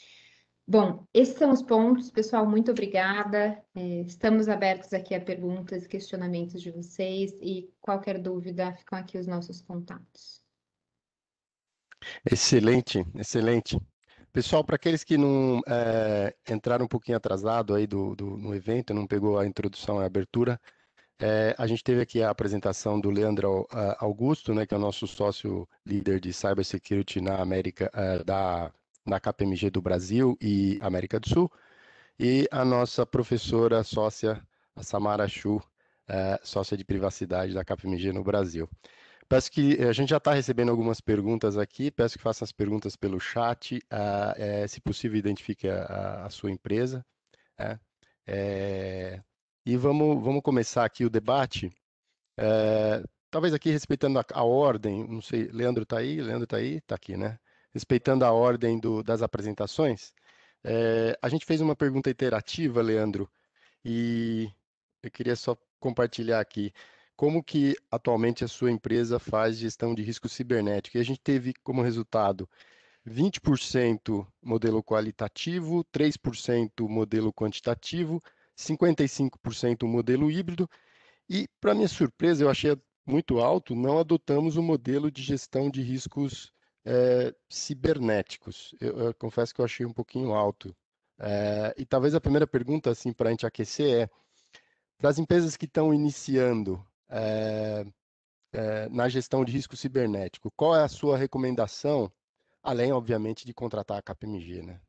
Bom, esses são os pontos, pessoal, muito obrigada. É, estamos abertos aqui a perguntas, questionamentos de vocês, e qualquer dúvida, ficam aqui os nossos contatos. Excelente, excelente. Pessoal, para aqueles que não é, entraram um pouquinho atrasado aí do, do, no evento, não pegou a introdução e a abertura, É, a gente teve aqui a apresentação do Leandro uh, Augusto, né, que é o nosso sócio líder de Cybersecurity na América, uh, da, na K P M G do Brasil e América do Sul, e a nossa professora sócia, a Samara Chu, uh, sócia de privacidade da K P M G no Brasil. Peço que a gente já está recebendo algumas perguntas aqui, peço que façam as perguntas pelo chat, uh, é, se possível identifique a, a sua empresa. É, é, e vamos, vamos começar aqui o debate, é, talvez aqui respeitando a, a ordem, não sei, Leandro está aí? Leandro está aí? Está aqui, né? Respeitando a ordem do, das apresentações, é, a gente fez uma pergunta interativa, Leandro, e eu queria só compartilhar aqui. Como que atualmente a sua empresa faz gestão de risco cibernético? E a gente teve como resultado vinte por cento modelo qualitativo, três por cento modelo quantitativo, cinquenta e cinco por cento modelo híbrido e, para minha surpresa, eu achei muito alto, não adotamos o modelo de gestão de riscos eh, cibernéticos. Eu, eu confesso que eu achei um pouquinho alto. Eh, e talvez a primeira pergunta, assim, para a gente aquecer é, para as empresas que estão iniciando eh, eh, na gestão de risco cibernético, qual é a sua recomendação, além, obviamente, de contratar a K P M G, né?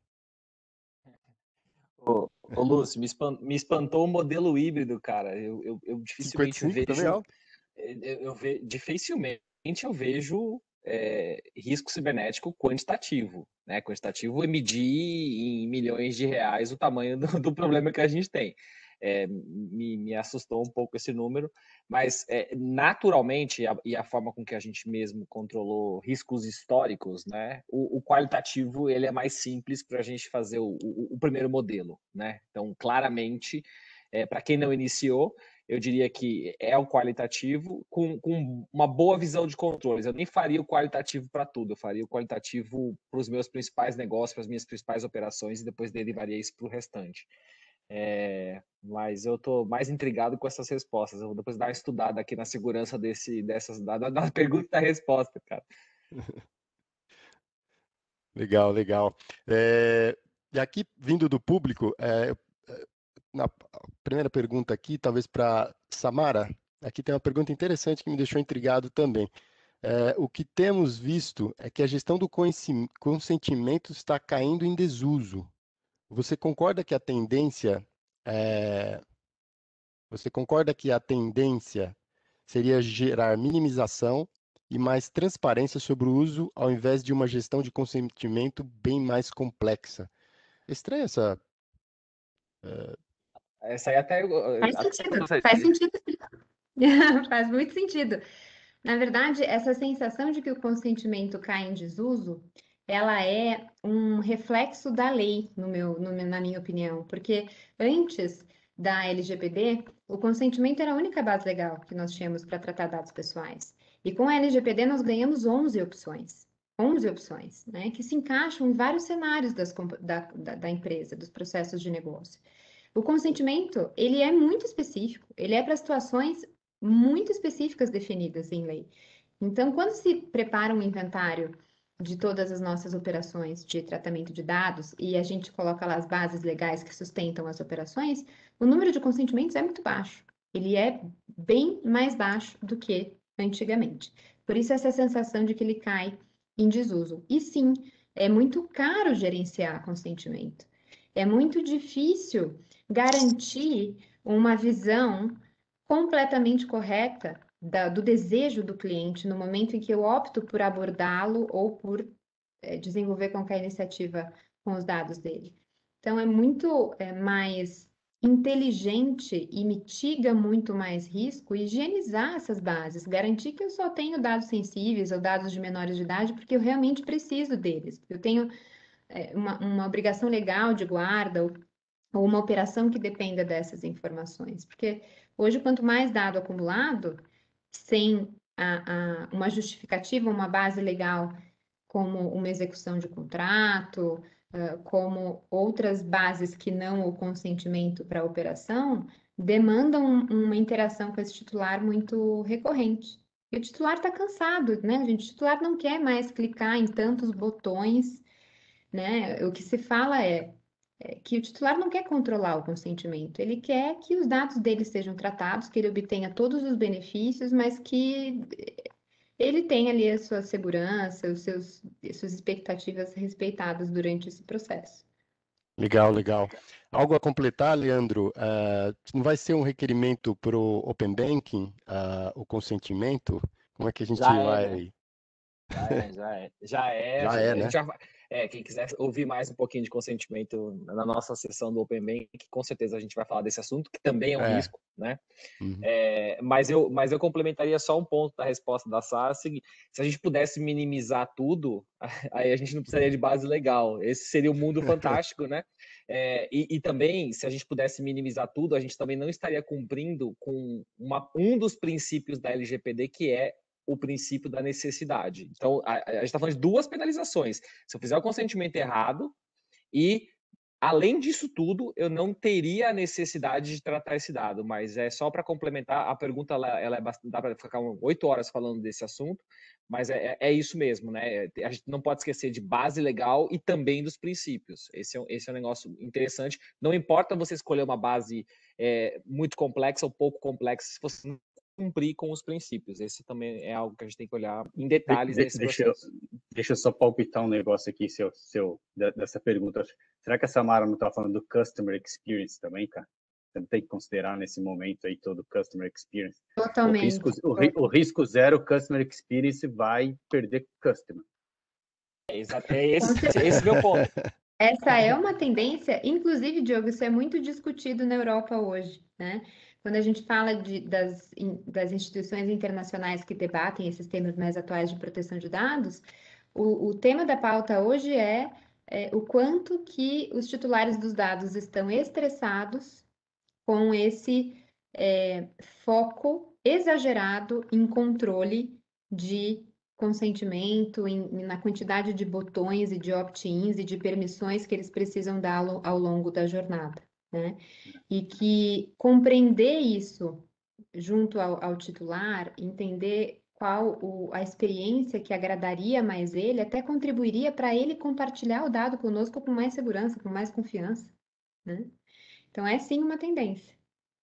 Ô, ô Lúcio, me, espan- me espantou o modelo híbrido, cara. Eu, eu, eu cinquenta e dificilmente cinco também é vejo, alto? eu, eu ve, dificilmente eu vejo é, risco cibernético quantitativo, né? Quantitativo é medir em milhões de reais o tamanho do, do problema que a gente tem. É, me, me assustou um pouco esse número, mas é, naturalmente, a, e a forma com que a gente mesmo controlou riscos históricos, né, o, o qualitativo ele é mais simples para a gente fazer o, o, o primeiro modelo. Né? Então, claramente, é, para quem não iniciou, eu diria que é o qualitativo com, com uma boa visão de controles. Eu nem faria o qualitativo para tudo, eu faria o qualitativo para os meus principais negócios, para as minhas principais operações e depois derivaria isso para o restante. É, mas eu estou mais intrigado com essas respostas. Eu vou depois dar uma estudada aqui na segurança desse, dessas, da, da pergunta e da resposta, cara. Legal, legal. É, e aqui, vindo do público, é, na primeira pergunta aqui, talvez para Samara, aqui tem uma pergunta interessante que me deixou intrigado também. É, o que temos visto é que a gestão do consentimento está caindo em desuso. Você concorda que a tendência é, você concorda que a tendência seria gerar minimização e mais transparência sobre o uso, ao invés de uma gestão de consentimento bem mais complexa? É estranha essa. Uh... Essa aí até. Faz sentido, faz sentido. Faz muito sentido. Na verdade, essa sensação de que o consentimento cai em desuso, ela é um reflexo da lei, no meu, no, na minha opinião, porque antes da L G P D, o consentimento era a única base legal que nós tínhamos para tratar dados pessoais. E com a L G P D nós ganhamos onze opções. onze opções, né, que se encaixam em vários cenários das, da, da, da empresa, dos processos de negócio. O consentimento, ele é muito específico, ele é para situações muito específicas definidas em lei. Então, quando se prepara um inventário de todas as nossas operações de tratamento de dados e a gente coloca lá as bases legais que sustentam as operações, o número de consentimentos é muito baixo. Ele é bem mais baixo do que antigamente. Por isso, essa sensação de que ele cai em desuso. E sim, é muito caro gerenciar consentimento. É muito difícil garantir uma visão completamente correta da, do desejo do cliente no momento em que eu opto por abordá-lo ou por é, desenvolver qualquer iniciativa com os dados dele. Então, é muito é, mais inteligente e mitiga muito mais risco higienizar essas bases, garantir que eu só tenho dados sensíveis ou dados de menores de idade porque eu realmente preciso deles. Eu tenho é, uma, uma obrigação legal de guarda ou ou uma operação que dependa dessas informações. Porque hoje, quanto mais dado acumulado, sem a, a, uma justificativa, uma base legal, como uma execução de contrato, uh, como outras bases que não o consentimento para a operação, demandam uma interação com esse titular muito recorrente. E o titular está cansado, né, gente? O titular não quer mais clicar em tantos botões, né? O que se fala é é, que o titular não quer controlar o consentimento, ele quer que os dados dele sejam tratados, que ele obtenha todos os benefícios, mas que ele tenha ali a sua segurança, os seus, as suas expectativas respeitadas durante esse processo. Legal, legal. Algo a completar, Leandro? Uh, não vai ser um requerimento para o Open Banking, uh, o consentimento? Como é que a gente Já vai... É. Já é, já é. Já é, já a é, gente né? já, é, quem quiser ouvir mais um pouquinho de consentimento na nossa sessão do Open Bank, com certeza a gente vai falar desse assunto, que também é um É. risco, né? Uhum. É, mas, eu, mas eu complementaria só um ponto da resposta da Sara, se a gente pudesse minimizar tudo, aí a gente não precisaria de base legal. Esse seria um mundo fantástico, né? É, e, e também, se a gente pudesse minimizar tudo, a gente também não estaria cumprindo com uma, um dos princípios da L G P D, que é o princípio da necessidade. Então, a, a gente está falando de duas penalizações. Se eu fizer o consentimento errado e, além disso tudo, eu não teria a necessidade de tratar esse dado, mas é só para complementar, a pergunta, ela, ela é bastante, dá para ficar oito horas falando desse assunto, mas é, é isso mesmo, né? A gente não pode esquecer de base legal e também dos princípios. Esse é, esse é um negócio interessante. Não importa você escolher uma base é, muito complexa ou pouco complexa, se você não cumprir com os princípios. Esse também é algo que a gente tem que olhar em detalhes de, nesse deixa processo. Eu, deixa eu só palpitar um negócio aqui, seu, seu, dessa pergunta. Será que a Samara não está falando do Customer Experience também, cara? Você não tem que considerar nesse momento aí todo o Customer Experience. Totalmente. O risco, o, o risco zero Customer Experience vai perder Customer. É, exato, é esse, esse é meu ponto. Essa é uma tendência, inclusive, Diogo, isso é muito discutido na Europa hoje, né? Quando a gente fala de, das, das instituições internacionais que debatem esses temas mais atuais de proteção de dados, o, o tema da pauta hoje é, é o quanto que os titulares dos dados estão estressados com esse é, foco exagerado em controle de consentimento, em, na quantidade de botões e de opt-ins e de permissões que eles precisam dar ao, ao longo da jornada, né? E que compreender isso junto ao, ao titular, entender qual o, a experiência que agradaria mais ele, até contribuiria para ele compartilhar o dado conosco com mais segurança, com mais confiança, né? Então, é sim uma tendência.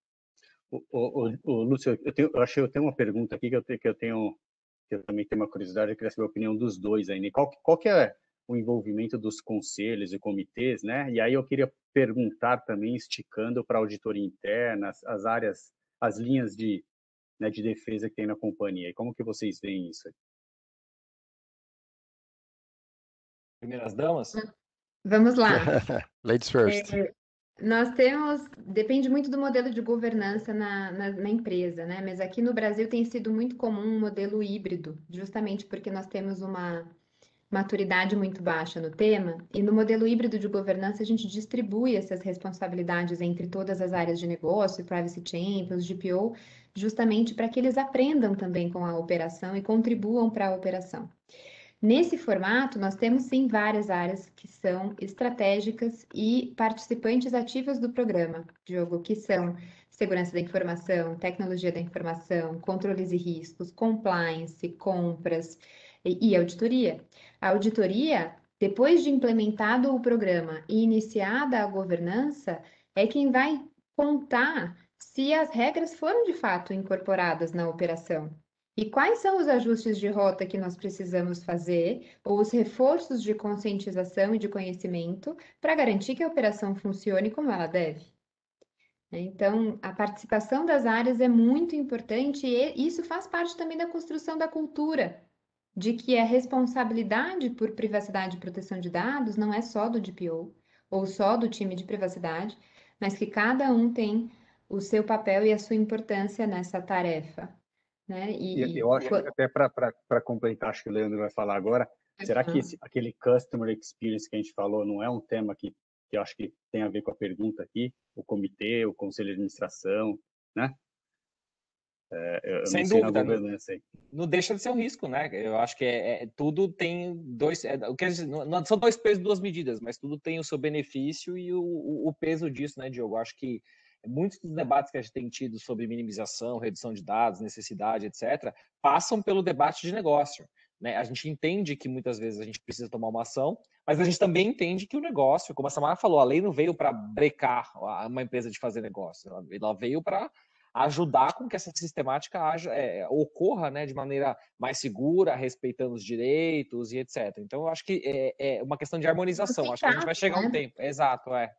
O, o, o, Lúcio, eu, tenho, eu achei eu tenho uma pergunta aqui que eu, tenho, que eu tenho, que eu também tenho uma curiosidade, eu queria saber a opinião dos dois aí, né? Qual, qual que é o envolvimento dos conselhos e comitês, né? E aí eu queria perguntar também, esticando para a auditoria interna, as, as áreas, as linhas de, né, de defesa que tem na companhia. E como que vocês veem isso aí? Primeiras damas? Vamos lá. Ladies first. É, nós temos, depende muito do modelo de governança na, na, na empresa, né? Mas aqui no Brasil tem sido muito comum um modelo híbrido, justamente porque nós temos uma maturidade muito baixa no tema, e no modelo híbrido de governança a gente distribui essas responsabilidades entre todas as áreas de negócio, Privacy Champions, G P O, justamente para que eles aprendam também com a operação e contribuam para a operação. Nesse formato, nós temos sim várias áreas que são estratégicas e participantes ativas do programa, Diogo, que são segurança da informação, tecnologia da informação, controles e riscos, compliance, compras e, e auditoria. A auditoria, depois de implementado o programa e iniciada a governança, é quem vai contar se as regras foram de fato incorporadas na operação. E quais são os ajustes de rota que nós precisamos fazer, ou os reforços de conscientização e de conhecimento, para garantir que a operação funcione como ela deve? Então, a participação das áreas é muito importante e isso faz parte também da construção da cultura, de que a responsabilidade por privacidade e proteção de dados não é só do D P O, ou só do time de privacidade, mas que cada um tem o seu papel e a sua importância nessa tarefa. Né? E, eu acho que até para completar, acho que o Leandro vai falar agora, será que esse, aquele Customer Experience que a gente falou não é um tema que, que eu acho que tem a ver com a pergunta aqui? O comitê, o conselho de administração, né? É, eu Sem não dúvida, na governança aí. Não deixa de ser um risco, né? Eu acho que é, é tudo tem dois, é, quer dizer, não são dois pesos, duas medidas, mas tudo tem o seu benefício e o, o, o peso disso, né, Diogo? Eu acho que muitos dos debates que a gente tem tido sobre minimização, redução de dados, necessidade, etcétera, passam pelo debate de negócio. né? A gente entende que muitas vezes a gente precisa tomar uma ação, mas a gente também entende que o negócio, como a Samara falou, a lei não veio para brecar uma empresa de fazer negócio, ela, ela veio para ajudar com que essa sistemática haja, é, ocorra, né, de maneira mais segura, respeitando os direitos e etcétera. Então, eu acho que é, é uma questão de harmonização. Acho que a gente vai chegar a um tempo. Exato, é.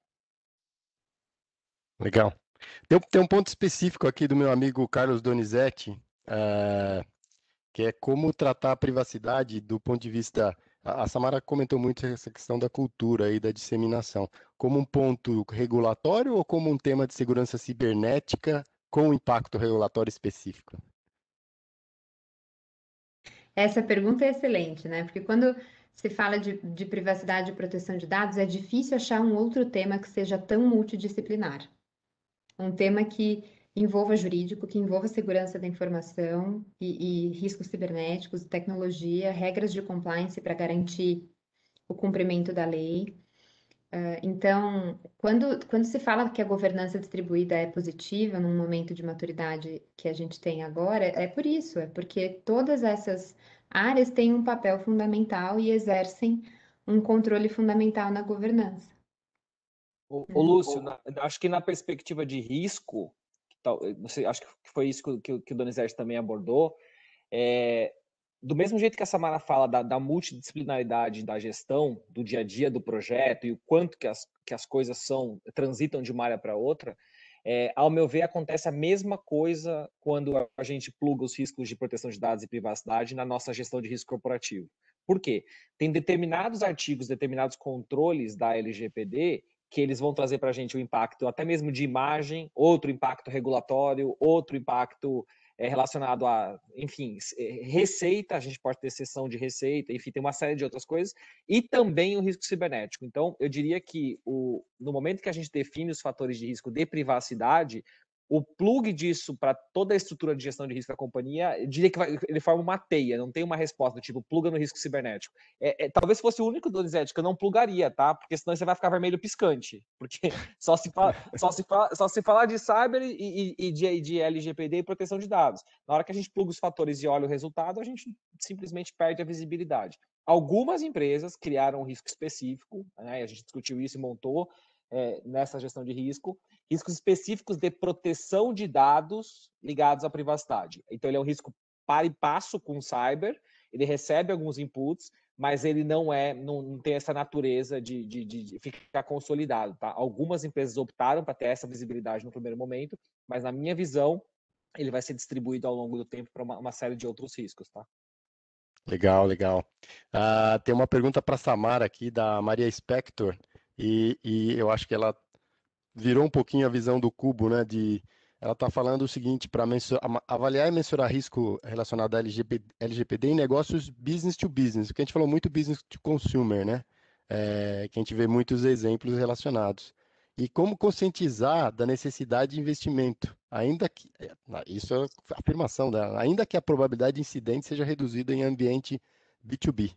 Legal. Tem, tem um ponto específico aqui do meu amigo Carlos Donizete, uh, que é como tratar a privacidade do ponto de vista... A Samara comentou muito essa questão da cultura e da disseminação. Como um ponto regulatório ou como um tema de segurança cibernética com um impacto regulatório específico? Essa pergunta é excelente, né? Porque quando se fala de, de privacidade e proteção de dados, é difícil achar um outro tema que seja tão multidisciplinar. Um tema que envolva jurídico, que envolva segurança da informação e, e riscos cibernéticos, tecnologia, regras de compliance para garantir o cumprimento da lei. Uh, então, quando, quando se fala que a governança distribuída é positiva num momento de maturidade que a gente tem agora, é por isso, é porque todas essas áreas têm um papel fundamental e exercem um controle fundamental na governança. O, o Lúcio, na, acho que na perspectiva de risco, tal, você, acho que foi isso que, que o Donizete também abordou, é, do mesmo jeito que a Samara fala da, da multidisciplinaridade da gestão, do dia a dia do projeto e o quanto que as, que as coisas são, transitam de uma área para outra, é, ao meu ver, acontece a mesma coisa quando a gente pluga os riscos de proteção de dados e privacidade na nossa gestão de risco corporativo. Por quê? Tem determinados artigos, determinados controles da L G P D que eles vão trazer para a gente o impacto até mesmo de imagem, outro impacto regulatório, outro impacto é, relacionado a, enfim, receita, a gente pode ter sessão de receita, enfim, tem uma série de outras coisas, e também o risco cibernético. Então, eu diria que o, no momento que a gente define os fatores de risco de privacidade, o plug disso para toda a estrutura de gestão de risco da companhia, eu diria que vai, ele forma uma teia, não tem uma resposta do tipo, pluga no risco cibernético. É, é, talvez fosse o único, Donizete, que eu não plugaria, tá? Porque senão você vai ficar vermelho piscante. Porque só se fala, só se fala, só se fala de cyber e, e, e de, de L G P D e proteção de dados. Na hora que a gente pluga os fatores e olha o resultado, a gente simplesmente perde a visibilidade. Algumas empresas criaram um risco específico, né? A gente discutiu isso e montou é, nessa gestão de risco, riscos específicos de proteção de dados ligados à privacidade. Então, ele é um risco para e passo com o cyber, ele recebe alguns inputs, mas ele não é, não, não tem essa natureza de, de, de ficar consolidado, tá? Algumas empresas optaram para ter essa visibilidade no primeiro momento, mas na minha visão, ele vai ser distribuído ao longo do tempo para uma, uma série de outros riscos, tá? Legal, legal. Uh, tem uma pergunta para a Samara aqui, da Maria Spector, e, e eu acho que ela virou um pouquinho a visão do cubo, né? De, ela está falando o seguinte, para avaliar e mensurar risco relacionado à L G P D em negócios business to business, o que a gente falou muito business to consumer, né? É, que a gente vê muitos exemplos relacionados. E como conscientizar da necessidade de investimento, ainda que, isso é a afirmação dela, ainda que a probabilidade de incidente seja reduzida em ambiente B dois B.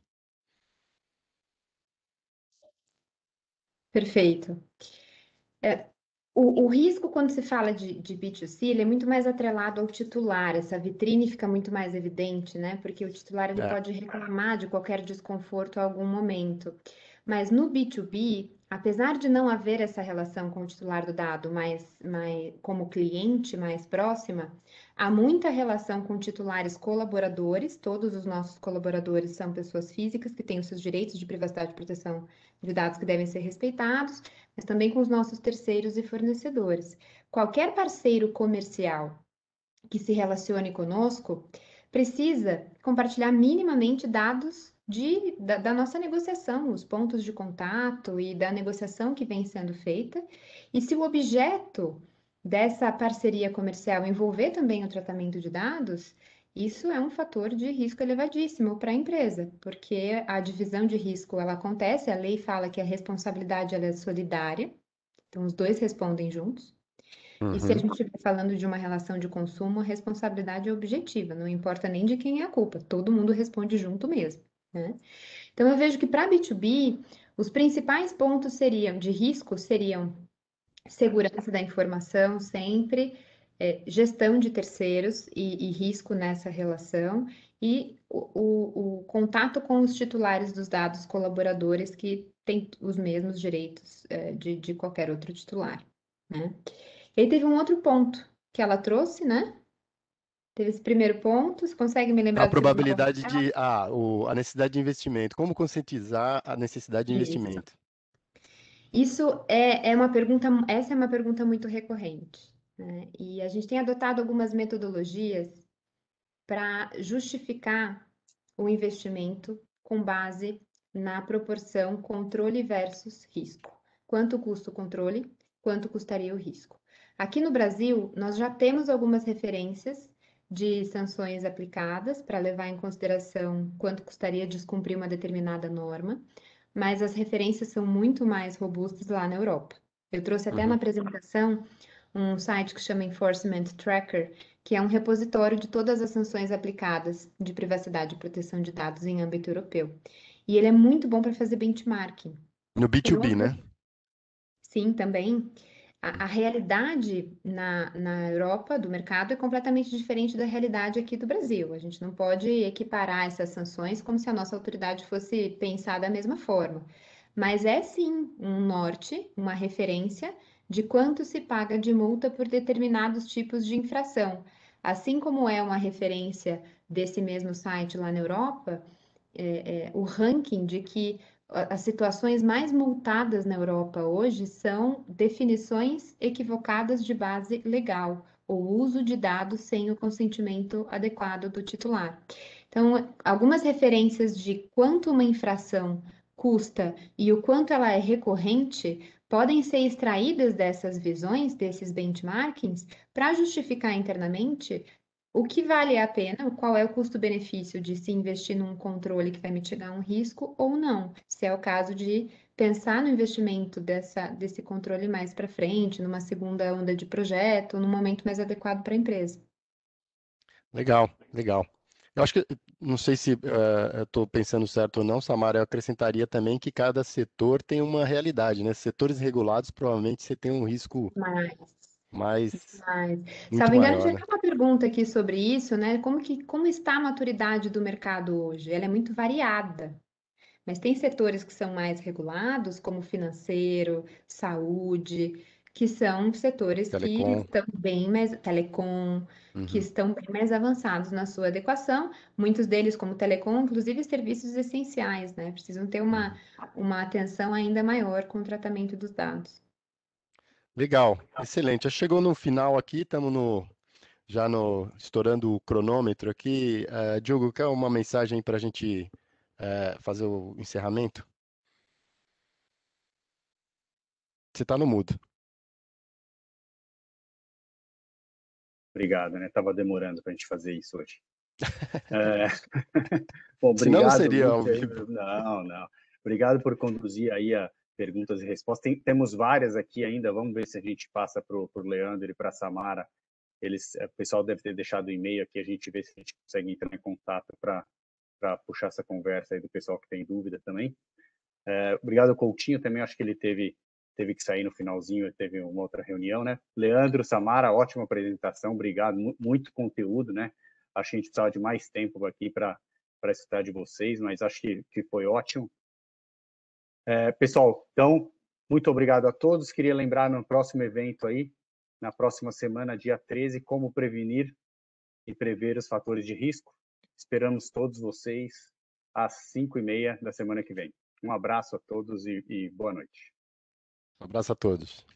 Perfeito. É, o, o risco, quando se fala de, de B dois C, ele é muito mais atrelado ao titular, essa vitrine fica muito mais evidente, né? Porque o titular ele É. pode reclamar de qualquer desconforto a algum momento. Mas no B dois B, apesar de não haver essa relação com o titular do dado, mais, mais como cliente mais próxima, há muita relação com titulares colaboradores, todos os nossos colaboradores são pessoas físicas que têm os seus direitos de privacidade e proteção de dados que devem ser respeitados, mas também com os nossos terceiros e fornecedores. Qualquer parceiro comercial que se relacione conosco precisa compartilhar minimamente dados de, da, da nossa negociação, os pontos de contato e da negociação que vem sendo feita. E se o objeto dessa parceria comercial envolver também o tratamento de dados, isso é um fator de risco elevadíssimo para a empresa, porque a divisão de risco ela acontece, a lei fala que a responsabilidade ela é solidária, então os dois respondem juntos. Uhum. E se a gente estiver falando de uma relação de consumo, a responsabilidade é objetiva, não importa nem de quem é a culpa, todo mundo responde junto mesmo, né? Então eu vejo que para B dois B, os principais pontos seriam de risco seriam segurança da informação sempre, é, gestão de terceiros e, e risco nessa relação, e o, o, o contato com os titulares dos dados colaboradores que têm os mesmos direitos é, de, de qualquer outro titular, né? E aí teve um outro ponto que ela trouxe, né? Teve esse primeiro ponto, você consegue me lembrar A do segundo ponto? probabilidade de, ah, o, a necessidade de investimento. Como conscientizar a necessidade de Isso. investimento? Isso é, é uma pergunta, essa é uma pergunta muito recorrente, né? E a gente tem adotado algumas metodologias para justificar o investimento com base na proporção controle versus risco. Quanto custa o controle, quanto custaria o risco. Aqui no Brasil, nós já temos algumas referências de sanções aplicadas para levar em consideração quanto custaria descumprir uma determinada norma, mas as referências são muito mais robustas lá na Europa. Eu trouxe até Uhum. na apresentação um site que chama Enforcement Tracker, que é um repositório de todas as sanções aplicadas de privacidade e proteção de dados em âmbito europeu. E ele é muito bom para fazer benchmarking. No B dois B, né? Sim, também. A, a realidade na, na Europa do mercado é completamente diferente da realidade aqui do Brasil. A gente não pode equiparar essas sanções como se a nossa autoridade fosse pensar da mesma forma. Mas é sim um norte, uma referência de quanto se paga de multa por determinados tipos de infração. Assim como é uma referência desse mesmo site lá na Europa, é, é, o ranking de que as situações mais multadas na Europa hoje são definições equivocadas de base legal, ou uso de dados sem o consentimento adequado do titular. Então, algumas referências de quanto uma infração custa e o quanto ela é recorrente podem ser extraídas dessas visões, desses benchmarkings, para justificar internamente o que vale a pena, qual é o custo-benefício de se investir num controle que vai mitigar um risco ou não, se é o caso de pensar no investimento dessa, desse controle mais para frente, numa segunda onda de projeto, num momento mais adequado para a empresa. Legal, legal. Eu acho que, não sei se uh, eu estou pensando certo ou não, Samara, eu acrescentaria também que cada setor tem uma realidade, né? Setores regulados, provavelmente você tem um risco Mas, mais, mas, muito salvo engano, maior, já né? tem uma pergunta aqui sobre isso, né? Como que, como está a maturidade do mercado hoje? Ela é muito variada. Mas tem setores que são mais regulados, como financeiro, saúde, que são setores que Telecom. estão bem mais, telecom, que Uhum. estão bem mais avançados na sua adequação. Muitos deles, como telecom, inclusive serviços essenciais, né? Precisam ter uma, uma atenção ainda maior com o tratamento dos dados. Legal, excelente. Já chegou no final aqui, estamos no, já no, estourando o cronômetro aqui. Uh, Diogo, quer uma mensagem para a gente uh, fazer o encerramento? Você está no mudo. Obrigado, né? Tava demorando para a gente fazer isso hoje. É... Bom, obrigado. Senão não seria muito ao aí. vivo. Não, não. Obrigado por conduzir aí a perguntas e respostas. Tem, temos várias aqui ainda. Vamos ver se a gente passa para o Leandro e para a Samara. Eles, o pessoal deve ter deixado o e-mail aqui. A gente vê se a gente consegue entrar em contato para para puxar essa conversa aí do pessoal que tem dúvida também. É, obrigado, Coutinho. Também acho que ele teve teve que sair no finalzinho, teve uma outra reunião, né? Leandro, Samara, ótima apresentação. Obrigado. Muito conteúdo, né? Acho que a gente precisava de mais tempo aqui para para escutar de vocês, mas acho que, que foi ótimo. É, pessoal, então, muito obrigado a todos. Queria lembrar no próximo evento aí, na próxima semana, dia treze, como prevenir e prever os fatores de risco. Esperamos todos vocês às cinco e meia da semana que vem. Um abraço a todos e, e boa noite. Um abraço a todos.